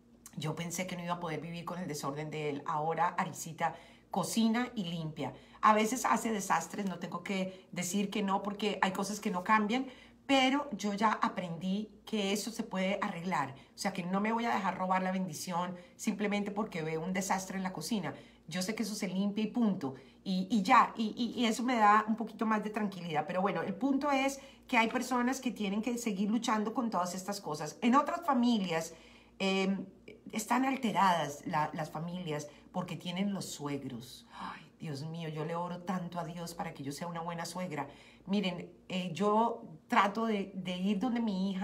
[SPEAKER 1] Yo pensé que no iba a poder vivir con el desorden de él, ahora Arisita cocina y limpia. A veces hace desastres, no tengo que decir que no porque hay cosas que no cambian, pero yo ya aprendí que eso se puede arreglar, o sea que no me voy a dejar robar la bendición simplemente porque veo un desastre en la cocina. Yo sé que eso se limpia y punto, y, y ya, y, y, y eso me da un poquito más de tranquilidad. Pero bueno, el punto es que hay personas que tienen que seguir luchando con todas estas cosas. En otras familias eh, están alteradas la, las familias porque tienen los suegros. Ay, Dios mío, yo le oro tanto a Dios para que yo sea una buena suegra. Miren, eh, yo trato de, de ir donde mi hija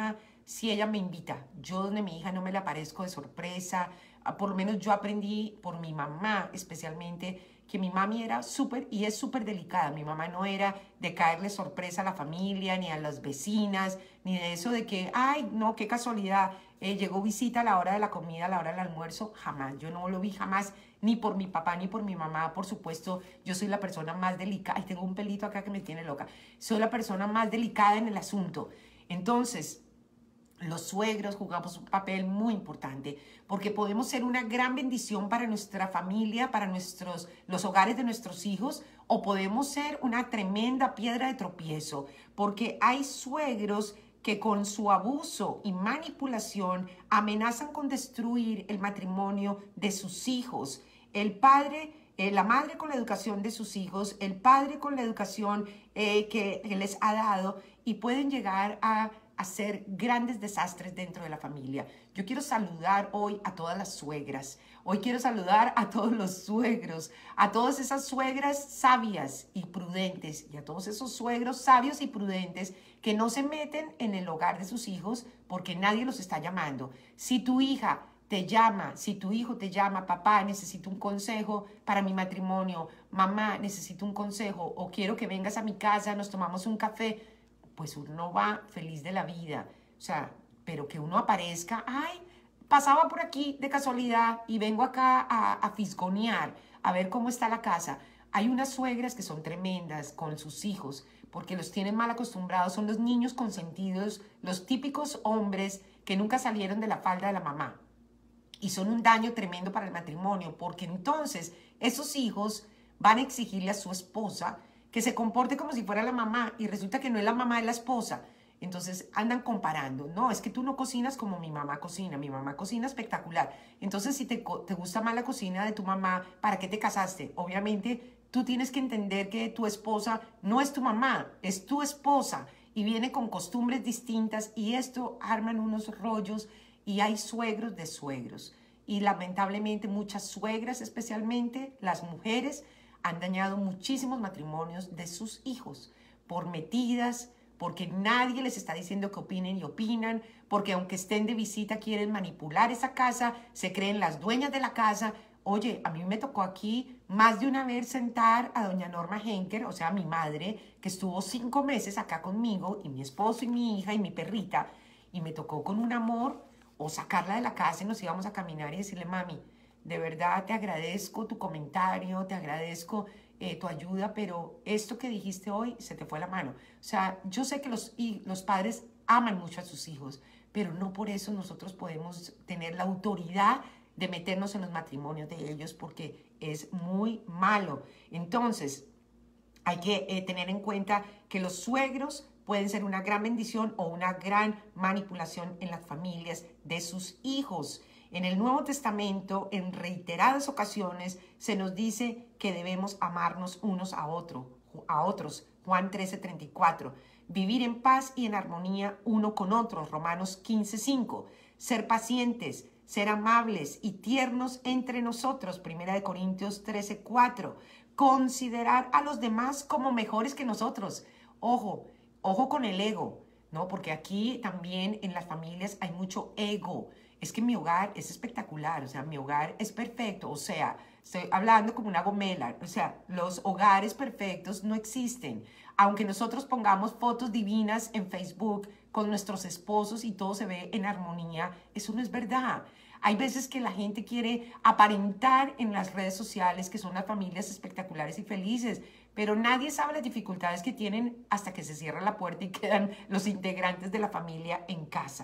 [SPEAKER 1] si ella me invita. Yo donde mi hija no me la aparezco de sorpresa. Ah, por lo menos yo aprendí por mi mamá especialmente que mi mami era súper y es súper delicada. Mi mamá no era de caerle sorpresa a la familia, ni a las vecinas, ni de eso de que, ay, no, qué casualidad, eh, llegó visita a la hora de la comida, a la hora del almuerzo. Jamás, yo no lo vi jamás, ni por mi papá, ni por mi mamá. Por supuesto, yo soy la persona más delicada, y tengo un pelito acá que me tiene loca, soy la persona más delicada en el asunto. Entonces, los suegros jugamos un papel muy importante porque podemos ser una gran bendición para nuestra familia, para nuestros, los hogares de nuestros hijos, o podemos ser una tremenda piedra de tropiezo porque hay suegros que con su abuso y manipulación amenazan con destruir el matrimonio de sus hijos. El padre, eh, la madre con la educación de sus hijos, el padre con la educación eh, que, que les ha dado, y pueden llegar a hacer grandes desastres dentro de la familia. Yo quiero saludar hoy a todas las suegras. Hoy quiero saludar a todos los suegros, a todas esas suegras sabias y prudentes y a todos esos suegros sabios y prudentes que no se meten en el hogar de sus hijos porque nadie los está llamando. Si tu hija te llama, si tu hijo te llama, papá, necesito un consejo para mi matrimonio, mamá, necesito un consejo, o quiero que vengas a mi casa, nos tomamos un café, pues uno va feliz de la vida. O sea, pero que uno aparezca, ay, pasaba por aquí de casualidad y vengo acá a, a fisgonear, a ver cómo está la casa. Hay unas suegras que son tremendas con sus hijos porque los tienen mal acostumbrados, son los niños consentidos, los típicos hombres que nunca salieron de la falda de la mamá. Y son un daño tremendo para el matrimonio, porque entonces esos hijos van a exigirle a su esposa que se comporte como si fuera la mamá, y resulta que no es la mamá, es la esposa. Entonces andan comparando. No, es que tú no cocinas como mi mamá cocina. Mi mamá cocina espectacular. Entonces, si te, te gusta más la cocina de tu mamá, ¿para qué te casaste? Obviamente, tú tienes que entender que tu esposa no es tu mamá, es tu esposa, y viene con costumbres distintas, y esto arman unos rollos, y hay suegros de suegros. Y lamentablemente muchas suegras, especialmente las mujeres, han dañado muchísimos matrimonios de sus hijos por metidas, porque nadie les está diciendo que opinen y opinan, porque aunque estén de visita quieren manipular esa casa, se creen las dueñas de la casa. Oye, a mí me tocó aquí más de una vez sentar a doña Norma Henker, o sea, mi madre, que estuvo cinco meses acá conmigo, y mi esposo y mi hija y mi perrita, y me tocó con un amor o sacarla de la casa y nos íbamos a caminar y decirle, mami, de verdad te agradezco tu comentario, te agradezco eh, tu ayuda, pero esto que dijiste hoy se te fue la mano. O sea, yo sé que los, y los padres aman mucho a sus hijos, pero no por eso nosotros podemos tener la autoridad de meternos en los matrimonios de ellos, porque es muy malo. Entonces, hay que eh, tener en cuenta que los suegros pueden ser una gran bendición o una gran manipulación en las familias de sus hijos. En el Nuevo Testamento, en reiteradas ocasiones, se nos dice que debemos amarnos unos a, otro, a otros. Juan trece, treinta y cuatro. Vivir en paz y en armonía uno con otros. Romanos quince, cinco. Ser pacientes, ser amables y tiernos entre nosotros. Primera de Corintios trece, cuatro. Considerar a los demás como mejores que nosotros. Ojo, ojo con el ego, ¿no? Porque aquí también en las familias hay mucho ego. Es que mi hogar es espectacular, o sea, mi hogar es perfecto, o sea, estoy hablando como una gomela, o sea, los hogares perfectos no existen. Aunque nosotros pongamos fotos divinas en Facebook con nuestros esposos y todo se ve en armonía, eso no es verdad. Hay veces que la gente quiere aparentar en las redes sociales que son las familias espectaculares y felices, pero nadie sabe las dificultades que tienen hasta que se cierra la puerta y quedan los integrantes de la familia en casa.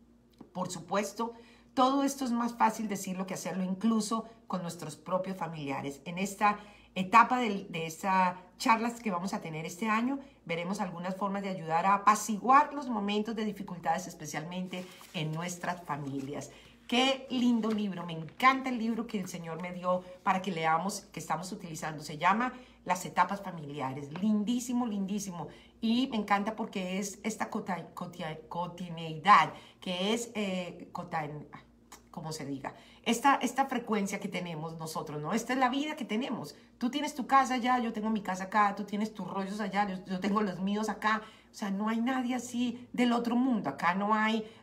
[SPEAKER 1] Por supuesto, todo esto es más fácil decirlo que hacerlo, incluso con nuestros propios familiares. En esta etapa de, de estas charlas que vamos a tener este año, veremos algunas formas de ayudar a apaciguar los momentos de dificultades, especialmente en nuestras familias. Qué lindo libro, me encanta el libro que el Señor me dio para que leamos, que estamos utilizando. Se llama Las etapas familiares. Lindísimo, lindísimo. Y me encanta porque es esta cotidianidad, que es, eh, cotan, ¿cómo se diga? Esta, esta frecuencia que tenemos nosotros, ¿no? Esta es la vida que tenemos. Tú tienes tu casa allá, yo tengo mi casa acá, tú tienes tus rollos allá, yo, yo tengo los míos acá. O sea, no hay nadie así del otro mundo. Acá no hay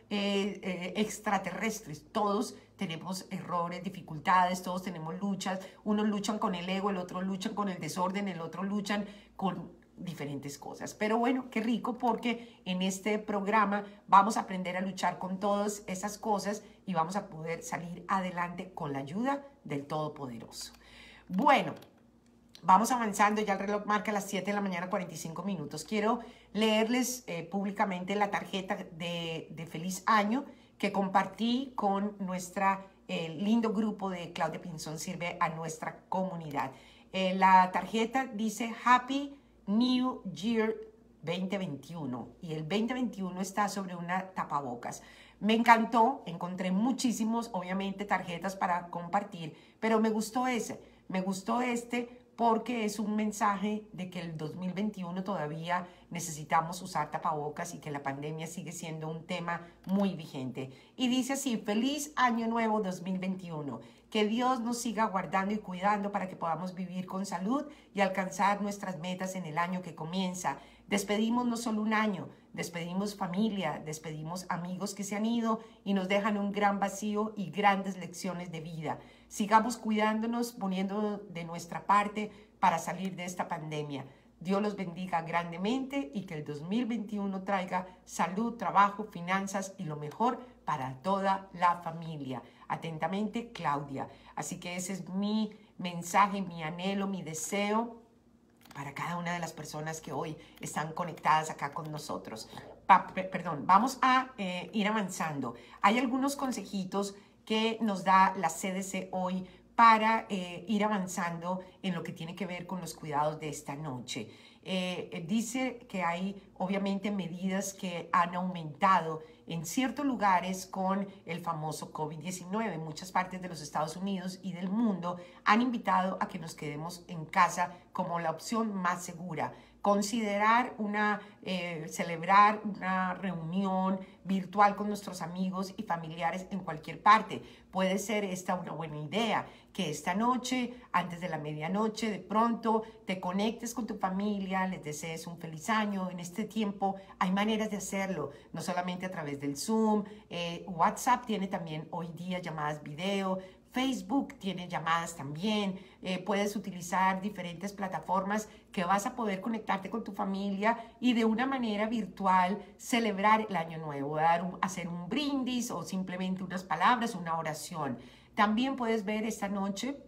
[SPEAKER 1] eh, eh, extraterrestres. Todos tenemos errores, dificultades, todos tenemos luchas. Unos luchan con el ego, el otro luchan con el desorden, el otro luchan con diferentes cosas. Pero bueno, qué rico, porque en este programa vamos a aprender a luchar con todas esas cosas y vamos a poder salir adelante con la ayuda del Todopoderoso. Bueno, vamos avanzando, ya el reloj marca las siete de la mañana, cuarenta y cinco minutos. Quiero leerles eh, públicamente la tarjeta de, de feliz año que compartí con nuestra eh, lindo grupo de Claudia Pinzón Sirve a nuestra comunidad. Eh, la tarjeta dice Happy New Year veinte veintiuno y el veinte veintiuno está sobre una tapabocas. Me encantó, encontré muchísimos, obviamente, tarjetas para compartir, pero me gustó ese, me gustó este porque es un mensaje de que el dos mil veintiuno todavía necesitamos usar tapabocas y que la pandemia sigue siendo un tema muy vigente. Y dice así: feliz año nuevo dos mil veintiuno. Que Dios nos siga guardando y cuidando para que podamos vivir con salud y alcanzar nuestras metas en el año que comienza. Despedimos no solo un año, despedimos familia, despedimos amigos que se han ido y nos dejan un gran vacío y grandes lecciones de vida. Sigamos cuidándonos, poniendo de nuestra parte para salir de esta pandemia. Dios los bendiga grandemente y que el dos mil veintiuno traiga salud, trabajo, finanzas y lo mejor para toda la familia. Atentamente, Claudia. Así que ese es mi mensaje, mi anhelo, mi deseo para cada una de las personas que hoy están conectadas acá con nosotros. Pa perdón, vamos a eh, ir avanzando. Hay algunos consejitos que nos da la C D C hoy para eh, ir avanzando en lo que tiene que ver con los cuidados de esta noche. Eh, dice que hay obviamente medidas que han aumentado en ciertos lugares con el famoso COVID diecinueve. Muchas partes de los Estados Unidos y del mundo han invitado a que nos quedemos en casa como la opción más segura. Considerar una, eh, celebrar una reunión virtual con nuestros amigos y familiares en cualquier parte. Puede ser esta una buena idea, que esta noche, antes de la medianoche, de pronto te conectes con tu familia, les desees un feliz año. En este tiempo hay maneras de hacerlo, no solamente a través del Zoom. eh, WhatsApp tiene también hoy día llamadas video, Facebook tiene llamadas también, eh, puedes utilizar diferentes plataformas que vas a poder conectarte con tu familia y de una manera virtual celebrar el año nuevo, dar un, hacer un brindis o simplemente unas palabras, una oración. También puedes ver esta noche,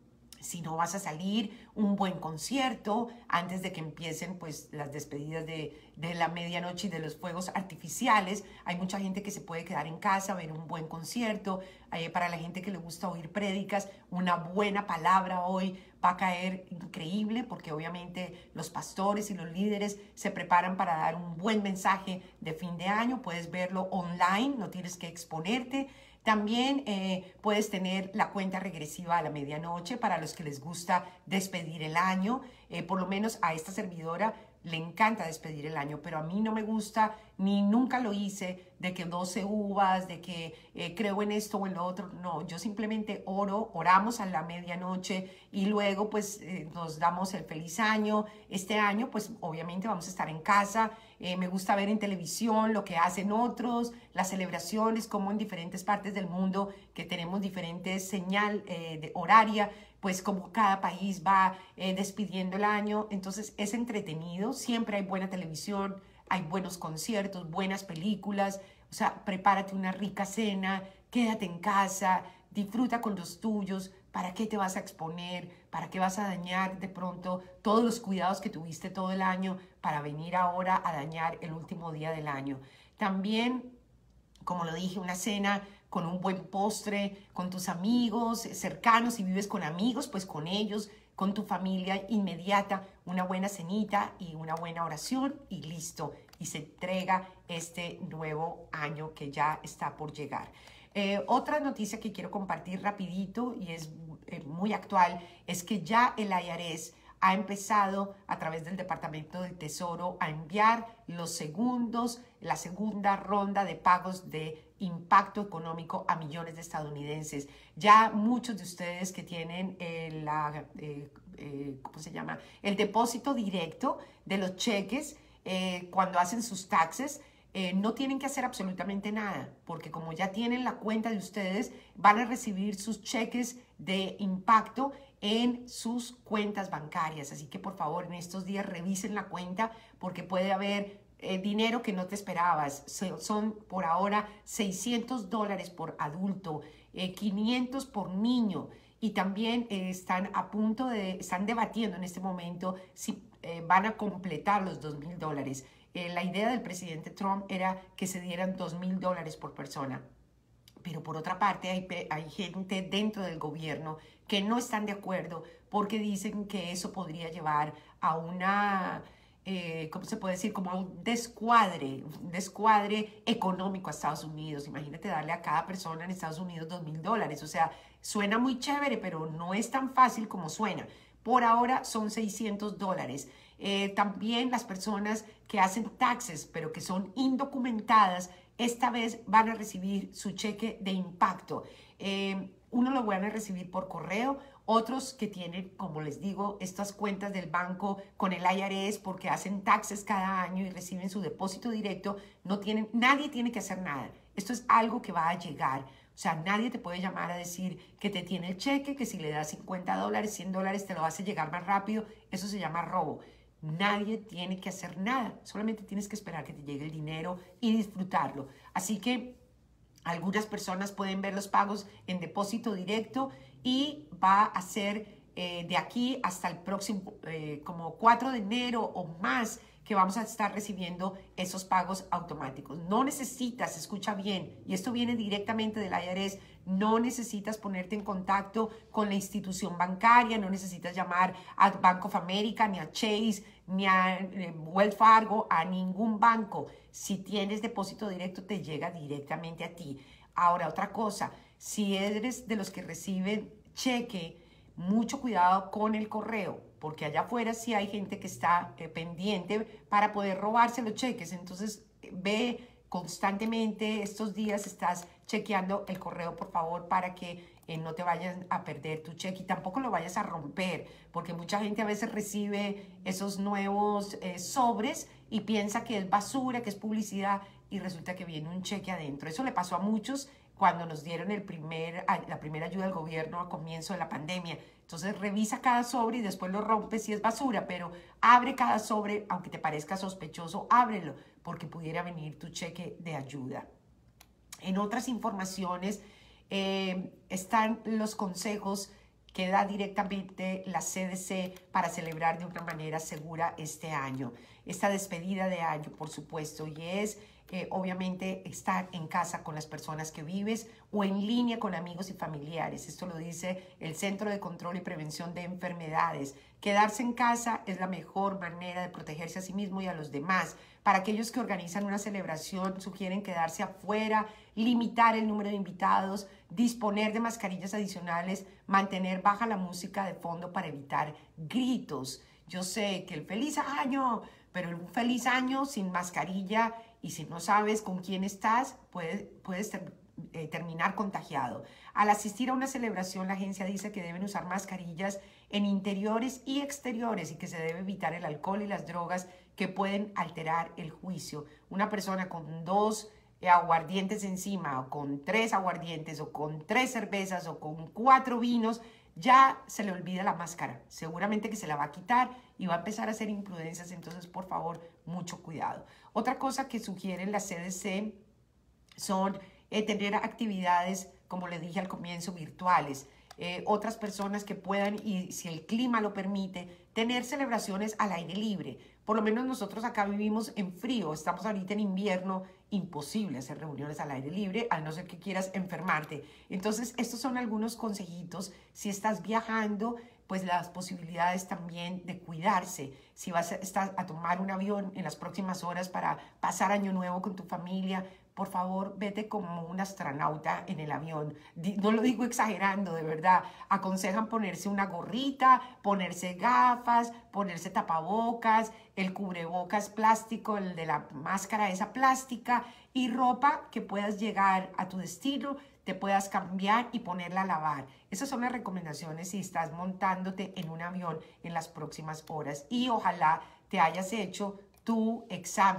[SPEAKER 1] si no vas a salir, un buen concierto antes de que empiecen pues las despedidas de, de la medianoche y de los fuegos artificiales. Hay mucha gente que se puede quedar en casa, ver un buen concierto. Eh, para la gente que le gusta oír prédicas, una buena palabra hoy va a caer increíble, porque obviamente los pastores y los líderes se preparan para dar un buen mensaje de fin de año. Puedes verlo online, no tienes que exponerte. También eh, puedes tener la cuenta regresiva a la medianoche para los que les gusta despedir el año. Eh, por lo menos a esta servidora le encanta despedir el año, pero a mí no me gusta, ni nunca lo hice, de que doce uvas, de que eh, creo en esto o en lo otro. No, yo simplemente oro, oramos a la medianoche y luego pues eh, nos damos el feliz año. Este año pues obviamente vamos a estar en casa. Eh, me gusta ver en televisión lo que hacen otros, las celebraciones, como en diferentes partes del mundo que tenemos diferentes señal eh, de horaria, pues como cada país va eh, despidiendo el año. Entonces es entretenido, siempre hay buena televisión, hay buenos conciertos, buenas películas. O sea, prepárate una rica cena, quédate en casa, disfruta con los tuyos. ¿Para qué te vas a exponer? ¿Para qué vas a dañar de pronto todos los cuidados que tuviste todo el año para venir ahora a dañar el último día del año? También, como lo dije, una cena con un buen postre, con tus amigos cercanos. Si vives con amigos, pues con ellos, con tu familia inmediata, una buena cenita y una buena oración y listo. Y se entrega este nuevo año que ya está por llegar. Eh, otra noticia que quiero compartir rapidito y es eh, muy actual es que ya el I R S ha empezado a través del Departamento del Tesoro a enviar los segundos, la segunda ronda de pagos de impacto económico a millones de estadounidenses. Ya muchos de ustedes que tienen eh, la, eh, eh, ¿cómo se llama? El depósito directo de los cheques eh, cuando hacen sus taxes, eh, no tienen que hacer absolutamente nada, porque como ya tienen la cuenta de ustedes, van a recibir sus cheques de impacto en sus cuentas bancarias. Así que por favor en estos días revisen la cuenta porque puede haber eh, dinero que no te esperabas. Se, son por ahora seiscientos dólares por adulto, eh, quinientos por niño. Y también eh, están a punto de, están debatiendo en este momento si eh, van a completar los dos mil dólares. Eh, la idea del presidente Trump era que se dieran dos mil dólares por persona. Pero por otra parte hay, hay gente dentro del gobierno que no están de acuerdo porque dicen que eso podría llevar a una, eh, ¿cómo se puede decir? Como a un descuadre, un descuadre económico a Estados Unidos. Imagínate darle a cada persona en Estados Unidos dos mil dólares. O sea, suena muy chévere, pero no es tan fácil como suena. Por ahora son seiscientos dólares. Eh, también las personas que hacen taxes, pero que son indocumentadas, esta vez van a recibir su cheque de impacto. Eh, uno lo van a recibir por correo, otros que tienen, como les digo, estas cuentas del banco con el I R S porque hacen taxes cada año y reciben su depósito directo, no tienen, nadie tiene que hacer nada. Esto es algo que va a llegar. O sea, nadie te puede llamar a decir que te tiene el cheque, que si le das cincuenta dólares, cien dólares, te lo hace llegar más rápido. Eso se llama robo. Nadie tiene que hacer nada, solamente tienes que esperar que te llegue el dinero y disfrutarlo. Así que algunas personas pueden ver los pagos en depósito directo y va a ser eh, de aquí hasta el próximo, eh, como cuatro de enero o más, que vamos a estar recibiendo esos pagos automáticos. No necesitas, escucha bien, y esto viene directamente del I R S, no necesitas ponerte en contacto con la institución bancaria, no necesitas llamar a Bank of America, ni a Chase, ni a eh, Wells Fargo, a ningún banco. Si tienes depósito directo, te llega directamente a ti. Ahora, otra cosa, si eres de los que reciben cheque, mucho cuidado con el correo, porque allá afuera sí hay gente que está eh, pendiente para poder robarse los cheques. Entonces, eh, ve constantemente, estos días estás chequeando el correo, por favor, para que eh, no te vayan a perder tu cheque y tampoco lo vayas a romper, porque mucha gente a veces recibe esos nuevos eh, sobres y piensa que es basura, que es publicidad, y resulta que viene un cheque adentro. Eso le pasó a muchos cuando nos dieron el primer, la primera ayuda del gobierno a comienzo de la pandemia. Entonces revisa cada sobre y después lo rompes si es basura, pero abre cada sobre, aunque te parezca sospechoso, ábrelo, porque pudiera venir tu cheque de ayuda. En otras informaciones eh, están los consejos que da directamente la C D C para celebrar de una manera segura este año. Esta despedida de año, por supuesto, y es eh, obviamente estar en casa con las personas que vives o en línea con amigos y familiares. Esto lo dice el Centro de Control y Prevención de Enfermedades. Quedarse en casa es la mejor manera de protegerse a sí mismo y a los demás. Para aquellos que organizan una celebración, sugieren quedarse afuera, limitar el número de invitados, disponer de mascarillas adicionales, mantener baja la música de fondo para evitar gritos. Yo sé que el feliz año, pero un feliz año sin mascarilla y si no sabes con quién estás, puedes, puedes ter, eh, terminar contagiado. Al asistir a una celebración, la agencia dice que deben usar mascarillas en interiores y exteriores y que se debe evitar el alcohol y las drogas que pueden alterar el juicio. Una persona con dos eh, aguardientes encima, o con tres aguardientes, o con tres cervezas, o con cuatro vinos, ya se le olvida la máscara. Seguramente que se la va a quitar y va a empezar a hacer imprudencias. Entonces, por favor, mucho cuidado. Otra cosa que sugieren la C D C son eh, tener actividades, como le dije al comienzo, virtuales. Eh, otras personas que puedan, y si el clima lo permite, tener celebraciones al aire libre. Por lo menos nosotros acá vivimos en frío, estamos ahorita en invierno, imposible hacer reuniones al aire libre, a no ser que quieras enfermarte. Entonces, estos son algunos consejitos. Si estás viajando, pues las posibilidades también de cuidarse. Si vas a, estar a tomar un avión en las próximas horas para pasar Año Nuevo con tu familia, por favor, vete como un astronauta en el avión. No lo digo exagerando, de verdad. Aconsejan ponerse una gorrita, ponerse gafas, ponerse tapabocas, el cubrebocas plástico, el de la máscara esa plástica y ropa que puedas llegar a tu destino, te puedas cambiar y ponerla a lavar. Esas son las recomendaciones si estás montándote en un avión en las próximas horas. Y ojalá te hayas hecho tu examen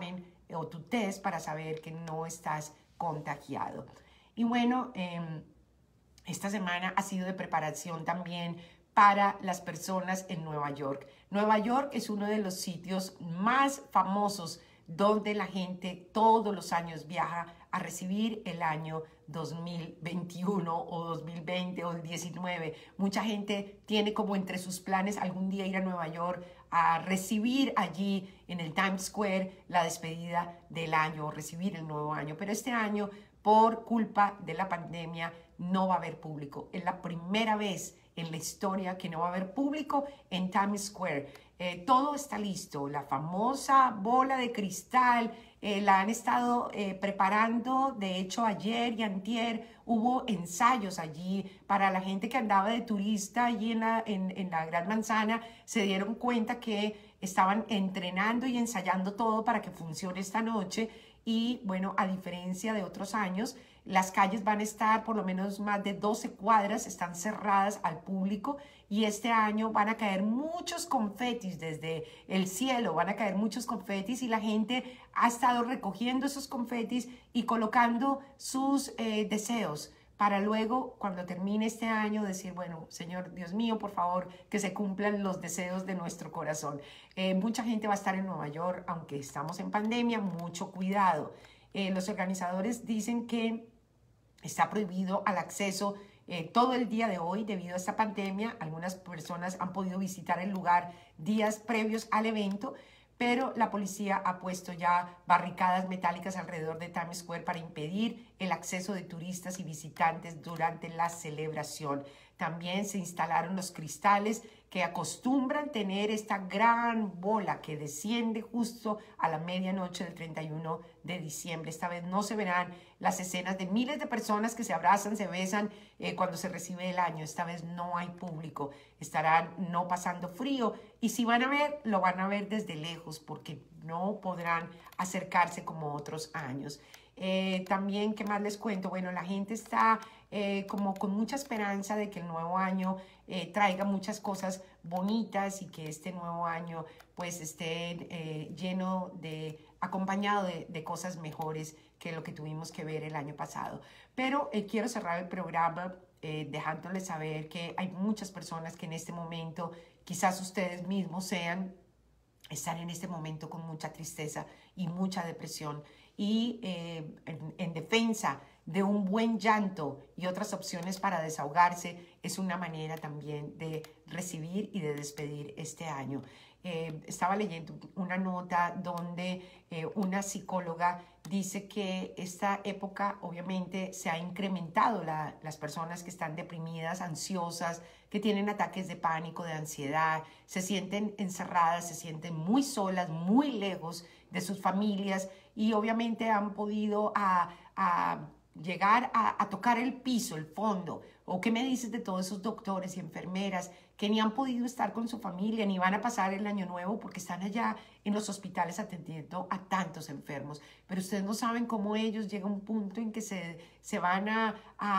[SPEAKER 1] o tu test para saber que no estás contagiado. Y bueno, eh, esta semana ha sido de preparación también para las personas en Nueva York. Nueva York es uno de los sitios más famosos donde la gente todos los años viaja a recibir el año dos mil veintiuno o dos mil veinte o el diecinueve. Mucha gente tiene como entre sus planes algún día ir a Nueva York a recibir allí en el Times Square la despedida del año o recibir el nuevo año. Pero este año, por culpa de la pandemia, no va a haber público. Es la primera vez en la historia que no va a haber público en Times Square. Eh, todo está listo, la famosa bola de cristal eh, la han estado eh, preparando. De hecho, ayer y antier hubo ensayos allí para la gente que andaba de turista allí en la, en, en la Gran Manzana. Se dieron cuenta que estaban entrenando y ensayando todo para que funcione esta noche. Y bueno, a diferencia de otros años, las calles van a estar por lo menos más de doce cuadras, están cerradas al público, y este año van a caer muchos confetis desde el cielo, van a caer muchos confetis, y la gente ha estado recogiendo esos confetis y colocando sus eh, deseos para luego, cuando termine este año, decir, bueno, Señor Dios mío, por favor, que se cumplan los deseos de nuestro corazón. Eh, mucha gente va a estar en Nueva York, aunque estamos en pandemia, mucho cuidado. Eh, los organizadores dicen que está prohibido al acceso eh, todo el día de hoy debido a esta pandemia. Algunas personas han podido visitar el lugar días previos al evento, pero la policía ha puesto ya barricadas metálicas alrededor de Times Square para impedir el acceso de turistas y visitantes durante la celebración. También se instalaron los cristales que acostumbran tener esta gran bola que desciende justo a la medianoche del treinta y uno de diciembre. Esta vez no se verán las escenas de miles de personas que se abrazan, se besan eh, cuando se recibe el año. Esta vez no hay público, estarán no pasando frío, y si van a ver, lo van a ver desde lejos porque no podrán acercarse como otros años. Eh, también, ¿qué más les cuento? Bueno, la gente está eh, como con mucha esperanza de que el nuevo año eh, traiga muchas cosas bonitas y que este nuevo año pues esté eh, lleno de, acompañado de, de cosas mejores que lo que tuvimos que ver el año pasado. Pero eh, quiero cerrar el programa eh, dejándoles saber que hay muchas personas que en este momento, quizás ustedes mismos sean, están en este momento con mucha tristeza y mucha depresión. Y eh, en, en defensa de un buen llanto y otras opciones para desahogarse, es una manera también de recibir y de despedir este año. Eh, estaba leyendo una nota donde eh, una psicóloga dice que esta época obviamente se ha incrementado la, las personas que están deprimidas, ansiosas, que tienen ataques de pánico, de ansiedad, se sienten encerradas, se sienten muy solas, muy lejos de sus familias, y obviamente han podido a, a llegar a, a tocar el piso, el fondo. ¿O qué me dices de todos esos doctores y enfermeras que ni han podido estar con su familia, ni van a pasar el año nuevo porque están allá en los hospitales atendiendo a tantos enfermos? Pero ustedes no saben cómo ellos llegan a un punto en que se, se van a,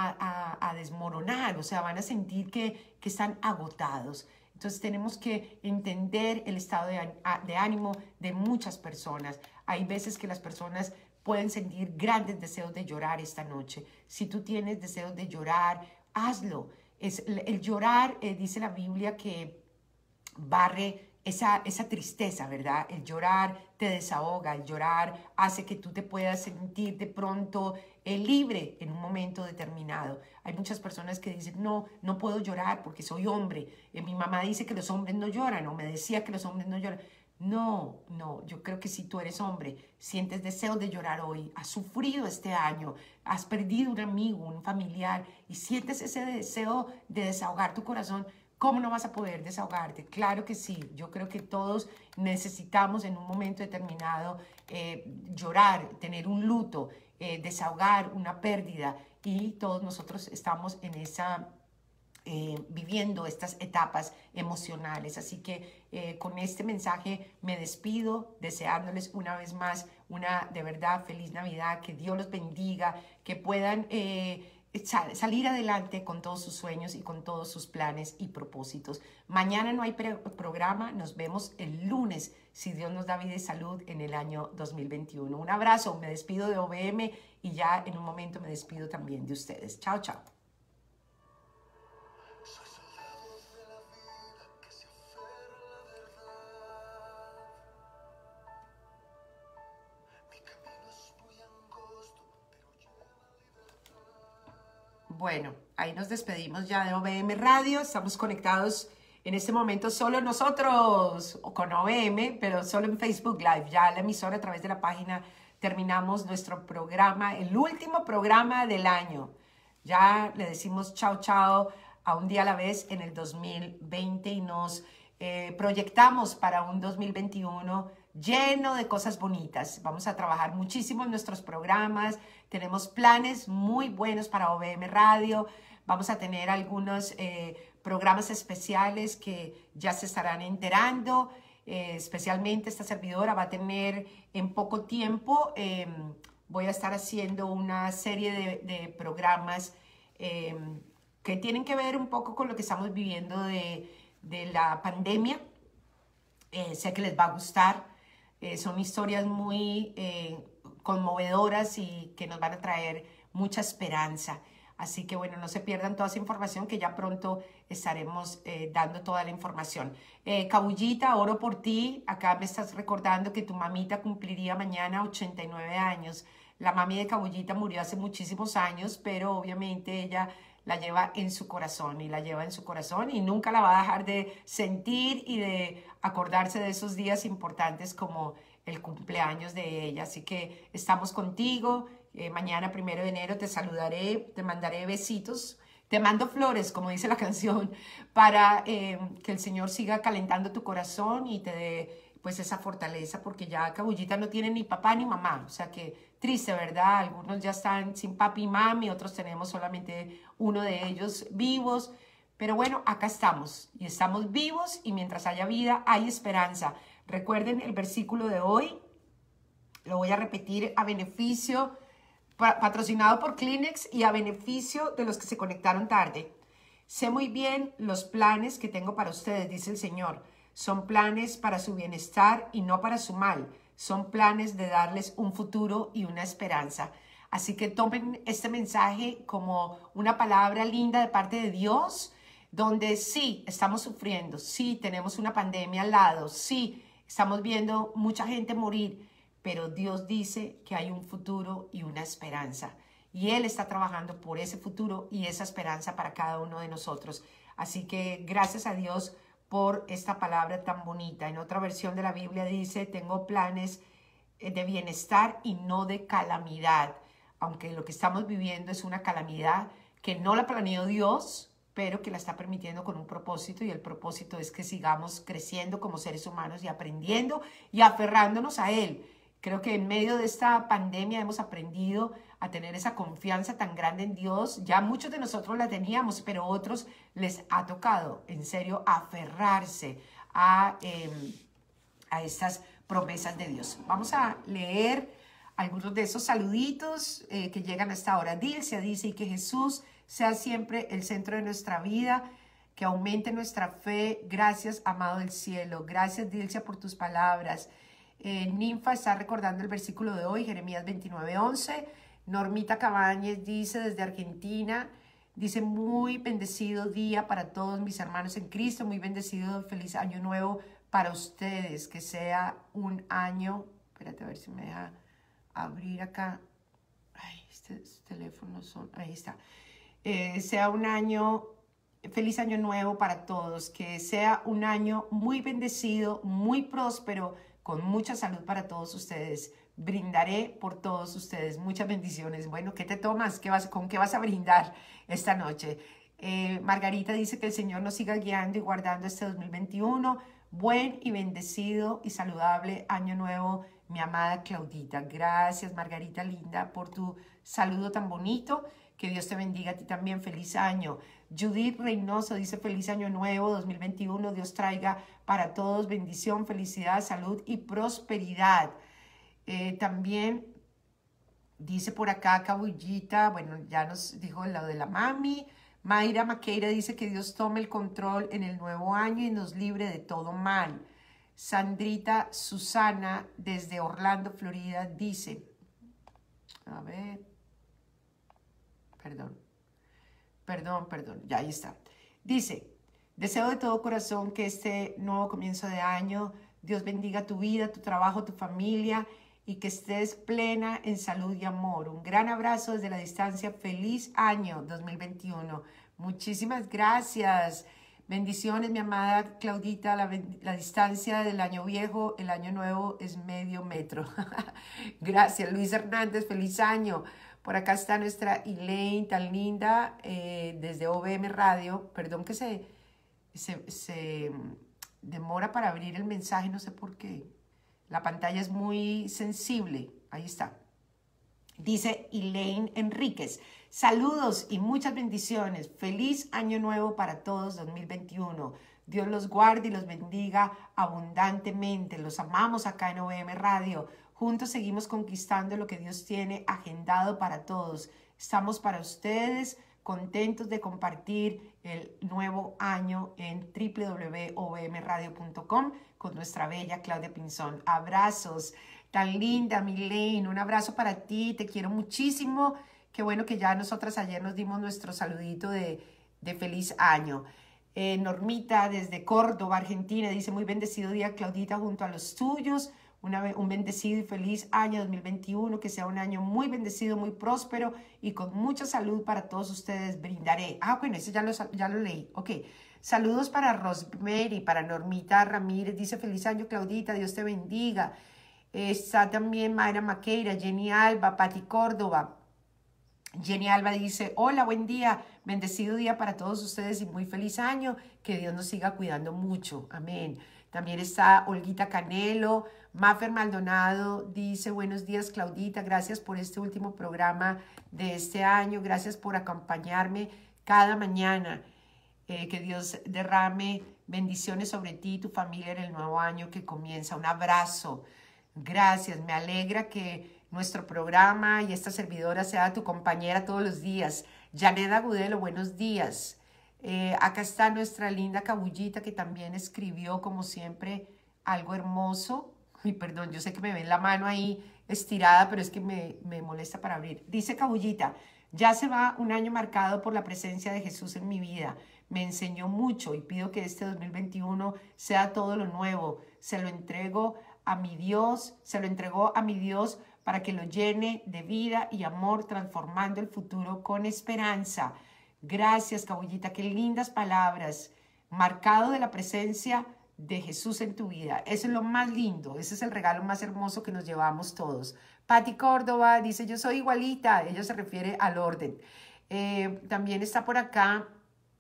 [SPEAKER 1] a, a, a desmoronar, o sea, van a sentir que, que están agotados. Entonces tenemos que entender el estado de, de ánimo de muchas personas. Hay veces que las personas pueden sentir grandes deseos de llorar esta noche. Si tú tienes deseos de llorar, hazlo. Es, el llorar, eh, dice la Biblia, que barre esa, esa tristeza, ¿verdad? El llorar te desahoga, el llorar hace que tú te puedas sentir de pronto eh, libre en un momento determinado. Hay muchas personas que dicen, no, no puedo llorar porque soy hombre. Eh, mi mamá dice que los hombres no lloran, o me decía que los hombres no lloran. No, no, yo creo que si tú eres hombre, sientes deseo de llorar hoy, has sufrido este año, has perdido un amigo, un familiar, y sientes ese deseo de desahogar tu corazón, ¿cómo no vas a poder desahogarte? Claro que sí, yo creo que todos necesitamos en un momento determinado eh, llorar, tener un luto, eh, desahogar una pérdida, y todos nosotros estamos en esa... Eh, viviendo estas etapas emocionales. Así que eh, con este mensaje me despido, deseándoles una vez más una de verdad feliz Navidad, que Dios los bendiga, que puedan eh, salir adelante con todos sus sueños y con todos sus planes y propósitos. Mañana no hay programa, nos vemos el lunes, si Dios nos da vida y salud en el año dos mil veintiuno. Un abrazo, me despido de O V M y ya en un momento me despido también de ustedes. Chao, chao. Bueno, ahí nos despedimos ya de O V M Radio. Estamos conectados en este momento solo nosotros con O V M, pero solo en Facebook Live. Ya la emisora a través de la página terminamos nuestro programa, el último programa del año. Ya le decimos chao, chao a un día a la vez en el dos mil veinte y nos eh, proyectamos para un dos mil veintiuno lleno de cosas bonitas. Vamos a trabajar muchísimo en nuestros programas. Tenemos planes muy buenos para O V M Radio. Vamos a tener algunos eh, programas especiales que ya se estarán enterando. Eh, especialmente esta servidora va a tener en poco tiempo, eh, voy a estar haciendo una serie de, de programas eh, que tienen que ver un poco con lo que estamos viviendo de, de la pandemia. Eh, sé que les va a gustar. Eh, son historias muy eh, conmovedoras y que nos van a traer mucha esperanza. Así que bueno, no se pierdan toda esa información que ya pronto estaremos eh, dando toda la información. Eh, Cabullita, oro por ti. Acá me estás recordando que tu mamita cumpliría mañana ochenta y nueve años. La mami de Cabullita murió hace muchísimos años, pero obviamente ella la lleva en su corazón y la lleva en su corazón y nunca la va a dejar de sentir y de acordarse de esos días importantes como el cumpleaños de ella. Así que estamos contigo. Eh, mañana, primero de enero, te saludaré, te mandaré besitos. Te mando flores, como dice la canción, para eh, que el Señor siga calentando tu corazón y te dé pues esa fortaleza, porque ya Cabullita no tiene ni papá ni mamá. O sea que triste, ¿verdad? Algunos ya están sin papi y mami, otros tenemos solamente uno de ellos vivos. Pero bueno, acá estamos y estamos vivos y mientras haya vida hay esperanza. Recuerden el versículo de hoy, lo voy a repetir a beneficio, patrocinado por Kleenex y a beneficio de los que se conectaron tarde. Sé muy bien los planes que tengo para ustedes, dice el Señor. Son planes para su bienestar y no para su mal. Son planes de darles un futuro y una esperanza. Así que tomen este mensaje como una palabra linda de parte de Dios, donde sí, estamos sufriendo, sí, tenemos una pandemia al lado, sí, estamos viendo mucha gente morir, pero Dios dice que hay un futuro y una esperanza. Y Él está trabajando por ese futuro y esa esperanza para cada uno de nosotros. Así que gracias a Dios por esta palabra tan bonita. En otra versión de la Biblia dice, tengo planes de bienestar y no de calamidad. Aunque lo que estamos viviendo es una calamidad que no la planeó Dios, pero que la está permitiendo con un propósito, y el propósito es que sigamos creciendo como seres humanos y aprendiendo y aferrándonos a Él. Creo que en medio de esta pandemia hemos aprendido a tener esa confianza tan grande en Dios. Ya muchos de nosotros la teníamos, pero a otros les ha tocado, en serio, aferrarse a, eh, a estas promesas de Dios. Vamos a leer algunos de esos saluditos eh, que llegan hasta ahora. Dilcia dice, y que Jesús sea siempre el centro de nuestra vida, que aumente nuestra fe. Gracias, amado del cielo. Gracias, Dilcia, por tus palabras. Eh, Ninfa está recordando el versículo de hoy, Jeremías veintinueve, once. Normita Cabañez dice desde Argentina, dice, muy bendecido día para todos mis hermanos en Cristo, muy bendecido, feliz año nuevo para ustedes, que sea un año, espérate a ver si me deja abrir acá, ay, estos teléfonos son, ahí está, eh, sea un año, feliz año nuevo para todos, que sea un año muy bendecido, muy próspero, con mucha salud para todos ustedes. Brindaré por todos ustedes. Muchas bendiciones. Bueno, ¿qué te tomas? ¿Qué vas, ¿Con qué vas a brindar esta noche? Eh, Margarita dice que el Señor nos siga guiando y guardando este dos mil veintiuno. Buen y bendecido y saludable año nuevo, mi amada Claudita. Gracias, Margarita linda, por tu saludo tan bonito. Que Dios te bendiga a ti también. Feliz año. Judith Reynoso dice feliz año nuevo dos mil veintiuno. Dios traiga para todos bendición, felicidad, salud y prosperidad. Eh, también Dice por acá Cabullita, bueno, ya nos dijo lo de la mami. Mayra Maqueira dice que Dios tome el control en el nuevo año y nos libre de todo mal. Sandrita Susana desde Orlando, Florida, dice, a ver, perdón, perdón, perdón, ya ahí está. Dice, deseo de todo corazón que este nuevo comienzo de año, Dios bendiga tu vida, tu trabajo, tu familia y que estés plena en salud y amor. Un gran abrazo desde la distancia. Feliz año dos mil veintiuno. Muchísimas gracias. Bendiciones, mi amada Claudita. La, la distancia del año viejo, el año nuevo es medio metro. Gracias, Luis Hernández. Feliz año. Por acá está nuestra Elaine, tan linda, eh, desde O V M Radio. Perdón que se, se, se demora para abrir el mensaje, no sé por qué. La pantalla es muy sensible. Ahí está. Dice Elaine Enríquez. Saludos y muchas bendiciones. Feliz año nuevo para todos dos mil veintiuno. Dios los guarde y los bendiga abundantemente. Los amamos acá en O V M Radio. Juntos seguimos conquistando lo que Dios tiene agendado para todos. Estamos para ustedes, contentos de compartir el nuevo año en w w w punto o v m radio punto com con nuestra bella Claudia Pinzón. Abrazos, tan linda, Milene, un abrazo para ti, te quiero muchísimo. Qué bueno que ya nosotras ayer nos dimos nuestro saludito de, de feliz año. Eh, Normita desde Córdoba, Argentina, dice muy bendecido día, Claudita, junto a los tuyos. Una, un bendecido y feliz año dos mil veintiuno, que sea un año muy bendecido, muy próspero y con mucha salud para todos ustedes. Brindaré. Ah, bueno, ese ya lo, ya lo leí. Ok. Saludos para Rosemary, para Normita Ramírez. Dice feliz año, Claudita. Dios te bendiga. Está también Mayra Maqueira, Jenny Alba, Pati Córdoba. Jenny Alba dice, hola, buen día, bendecido día para todos ustedes y muy feliz año, que Dios nos siga cuidando mucho, amén. También está Olguita Canelo, Mafer Maldonado dice, buenos días Claudita, gracias por este último programa de este año, gracias por acompañarme cada mañana, eh, que Dios derrame bendiciones sobre ti y tu familia en el nuevo año que comienza, un abrazo, gracias, me alegra que nuestro programa y esta servidora sea tu compañera todos los días. Janet Agudelo, buenos días. Eh, acá está nuestra linda Cabullita que también escribió, como siempre, algo hermoso. Ay, perdón, yo sé que me ven la mano ahí estirada, pero es que me, me molesta para abrir. Dice Cabullita, ya se va un año marcado por la presencia de Jesús en mi vida. Me enseñó mucho y pido que este dos mil veintiuno sea todo lo nuevo. Se lo entrego a mi Dios, se lo entregó a mi Dios para que lo llene de vida y amor, transformando el futuro con esperanza. Gracias, Cabullita, qué lindas palabras. Marcado de la presencia de Jesús en tu vida. Eso es lo más lindo, ese es el regalo más hermoso que nos llevamos todos. Pati Córdoba dice, yo soy igualita, ella se refiere al orden. Eh, también está por acá,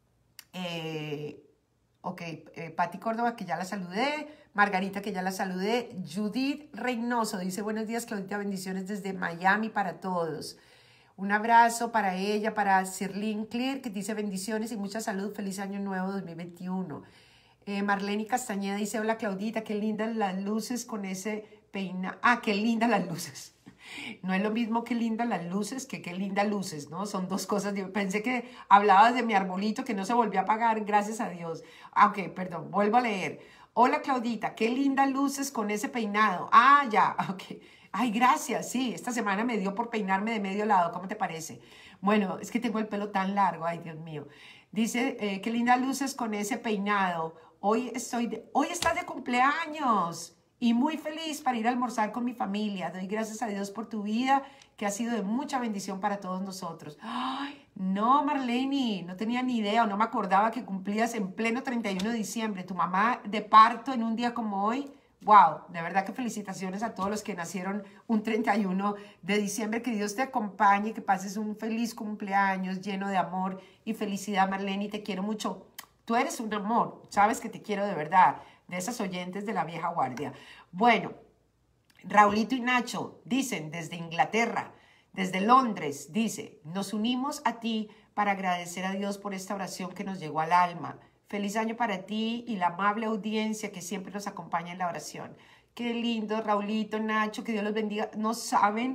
[SPEAKER 1] eh, ok, eh, Pati Córdoba, que ya la saludé. Margarita, que ya la saludé. Judith Reynoso dice, buenos días, Claudita, bendiciones desde Miami para todos. Un abrazo para ella, para Sirlin Clear, que dice bendiciones y mucha salud. Feliz año nuevo dos mil veintiuno. Eh, Marlene Castañeda dice, hola, Claudita, qué lindas las luces con ese peinado. Ah, qué lindas las luces. No es lo mismo que lindas las luces que qué lindas luces, ¿no? Son dos cosas. Yo pensé que hablabas de mi arbolito que no se volvió a apagar, gracias a Dios. Ah, ok, perdón, vuelvo a leer. Hola, Claudita, qué lindas luces con ese peinado. Ah, ya, ok. Ay, gracias, sí, esta semana me dio por peinarme de medio lado, ¿cómo te parece? Bueno, es que tengo el pelo tan largo, ay, Dios mío. Dice, eh, qué lindas luces con ese peinado. Hoy, estoy de, hoy estás de cumpleaños y muy feliz para ir a almorzar con mi familia. Doy gracias a Dios por tu vida, que ha sido de mucha bendición para todos nosotros. Ay, no, Marlene, no tenía ni idea o no me acordaba que cumplías en pleno treinta y uno de diciembre. Tu mamá de parto en un día como hoy. Wow, de verdad que felicitaciones a todos los que nacieron un treinta y uno de diciembre. Que Dios te acompañe, que pases un feliz cumpleaños lleno de amor y felicidad, Marlene. Te quiero mucho. Tú eres un amor, sabes que te quiero de verdad, de esas oyentes de la vieja guardia. Bueno, Raulito y Nacho dicen desde Inglaterra, desde Londres, dice, nos unimos a ti para agradecer a Dios por esta oración que nos llegó al alma. Feliz año para ti y la amable audiencia que siempre nos acompaña en la oración. Qué lindo, Raulito, Nacho, que Dios los bendiga. No saben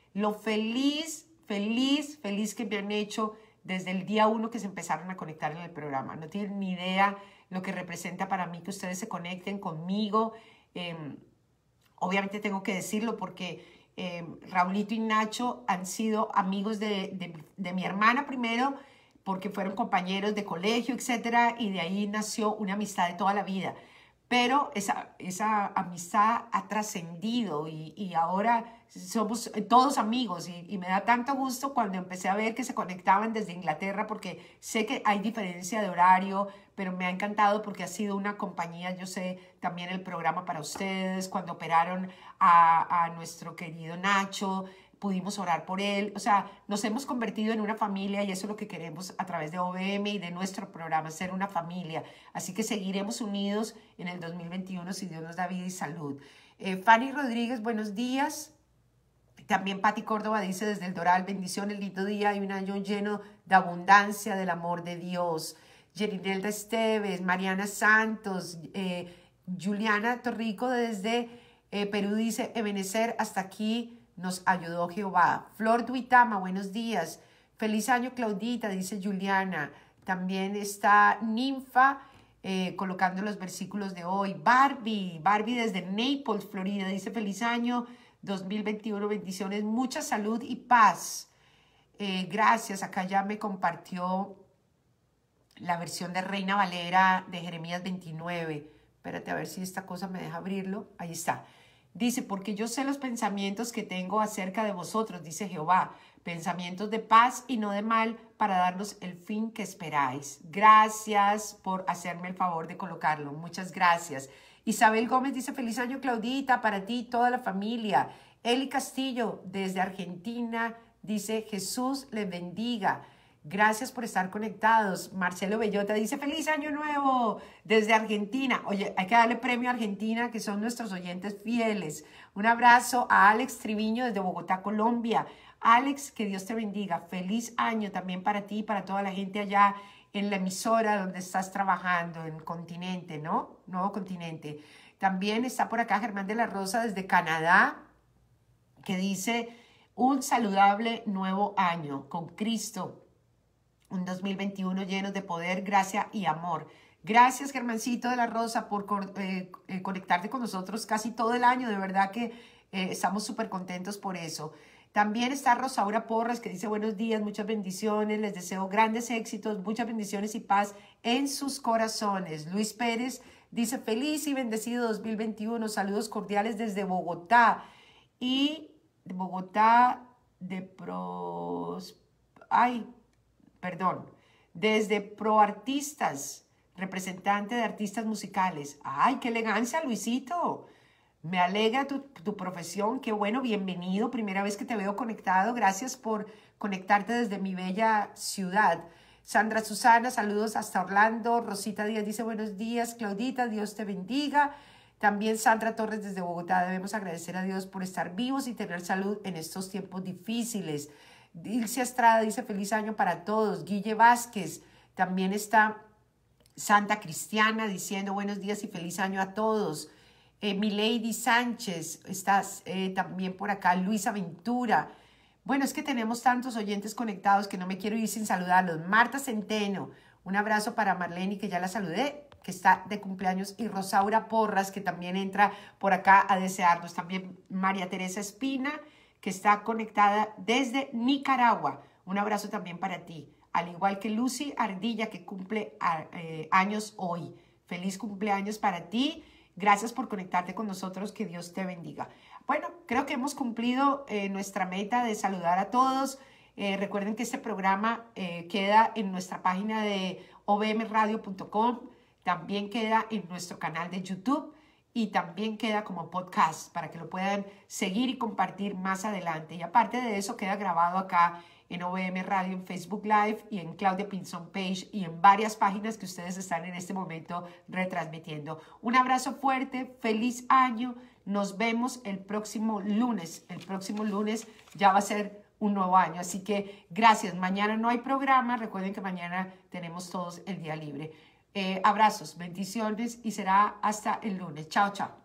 [SPEAKER 1] lo feliz, feliz, feliz que me han hecho desde el día uno que se empezaron a conectar en el programa. No tienen ni idea lo que representa para mí que ustedes se conecten conmigo. Eh, obviamente tengo que decirlo porque eh, Raulito y Nacho han sido amigos de, de, de mi hermana primero, porque fueron compañeros de colegio, etcétera, y de ahí nació una amistad de toda la vida. Pero esa, esa amistad ha trascendido y, y ahora somos todos amigos y, y me da tanto gusto cuando empecé a ver que se conectaban desde Inglaterra, porque sé que hay diferencia de horario, pero me ha encantado porque ha sido una compañía. Yo sé también el programa para ustedes, cuando operaron a, a nuestro querido Nacho, pudimos orar por él. O sea, nos hemos convertido en una familia y eso es lo que queremos a través de O V M y de nuestro programa, ser una familia. Así que seguiremos unidos en el dos mil veintiuno si Dios nos da vida y salud. Eh, Fanny Rodríguez, buenos días. También Pati Córdoba dice desde el Doral, bendiciones, lindo día y un año lleno de abundancia del amor de Dios. Yerinelda Esteves, Mariana Santos, eh, Juliana Torrico desde eh, Perú dice, Ebenecer, hasta aquí nos ayudó Jehová. Flor Duitama, buenos días. Feliz año, Claudita, dice Juliana. También está Ninfa eh, colocando los versículos de hoy. Barbie, Barbie desde Naples, Florida, dice feliz año dos mil veintiuno, bendiciones, mucha salud y paz. Eh, gracias, acá ya me compartió la versión de Reina Valera de Jeremías veintinueve. Espérate a ver si esta cosa me deja abrirlo. Ahí está. Dice, porque yo sé los pensamientos que tengo acerca de vosotros, dice Jehová, pensamientos de paz y no de mal, para darnos el fin que esperáis. Gracias por hacerme el favor de colocarlo. Muchas gracias. Isabel Gómez dice, feliz año, Claudita, para ti y toda la familia. Eli Castillo, desde Argentina, dice, Jesús les bendiga. Gracias por estar conectados. Marcelo Bellota dice, feliz año nuevo desde Argentina. Oye, hay que darle premio a Argentina, que son nuestros oyentes fieles. Un abrazo a Alex Triviño desde Bogotá, Colombia. Alex, que Dios te bendiga. Feliz año también para ti y para toda la gente allá en la emisora donde estás trabajando, en Continente, ¿no? Nuevo Continente. También está por acá Germán de la Rosa desde Canadá, que dice, un saludable nuevo año con Cristo. Un dos mil veintiuno lleno de poder, gracia y amor. Gracias, Germancito de la Rosa, por eh, eh, conectarte con nosotros casi todo el año. De verdad que eh, estamos súper contentos por eso. También está Rosaura Porras, que dice buenos días, muchas bendiciones, les deseo grandes éxitos, muchas bendiciones y paz en sus corazones. Luis Pérez dice feliz y bendecido dos mil veintiuno, saludos cordiales desde Bogotá. Y de Bogotá, de pros... Ay, perdón, desde ProArtistas, representante de artistas musicales. ¡Ay, qué elegancia, Luisito! Me alegra tu, tu profesión, qué bueno, bienvenido, primera vez que te veo conectado, gracias por conectarte desde mi bella ciudad. Sandra Susana, saludos hasta Orlando. Rosita Díaz dice buenos días, Claudita, Dios te bendiga. También Sandra Torres desde Bogotá, debemos agradecer a Dios por estar vivos y tener salud en estos tiempos difíciles. Dilcia Estrada dice feliz año para todos. Guille Vázquez, también está Santa Cristiana diciendo buenos días y feliz año a todos. Eh, Milady Sánchez, estás eh, también por acá. Luisa Ventura. Bueno, es que tenemos tantos oyentes conectados que no me quiero ir sin saludarlos. Marta Centeno, un abrazo para Marlene, que ya la saludé, que está de cumpleaños, y Rosaura Porras, que también entra por acá a desearnos. También María Teresa Espina, que está conectada desde Nicaragua. Un abrazo también para ti. Al igual que Lucy Ardilla, que cumple eh, años hoy. Feliz cumpleaños para ti. Gracias por conectarte con nosotros. Que Dios te bendiga. Bueno, creo que hemos cumplido eh, nuestra meta de saludar a todos. Eh, recuerden que este programa eh, queda en nuestra página de o v m radio punto com. También queda en nuestro canal de YouTube. Y también queda como podcast para que lo puedan seguir y compartir más adelante. Y aparte de eso, queda grabado acá en O V M Radio, en Facebook Live y en Claudia Pinzón Page y en varias páginas que ustedes están en este momento retransmitiendo. Un abrazo fuerte, feliz año. Nos vemos el próximo lunes. El próximo lunes ya va a ser un nuevo año. Así que gracias. Mañana no hay programa. Recuerden que mañana tenemos todos el día libre. Eh, abrazos, bendiciones y será hasta el lunes. Chao, chao.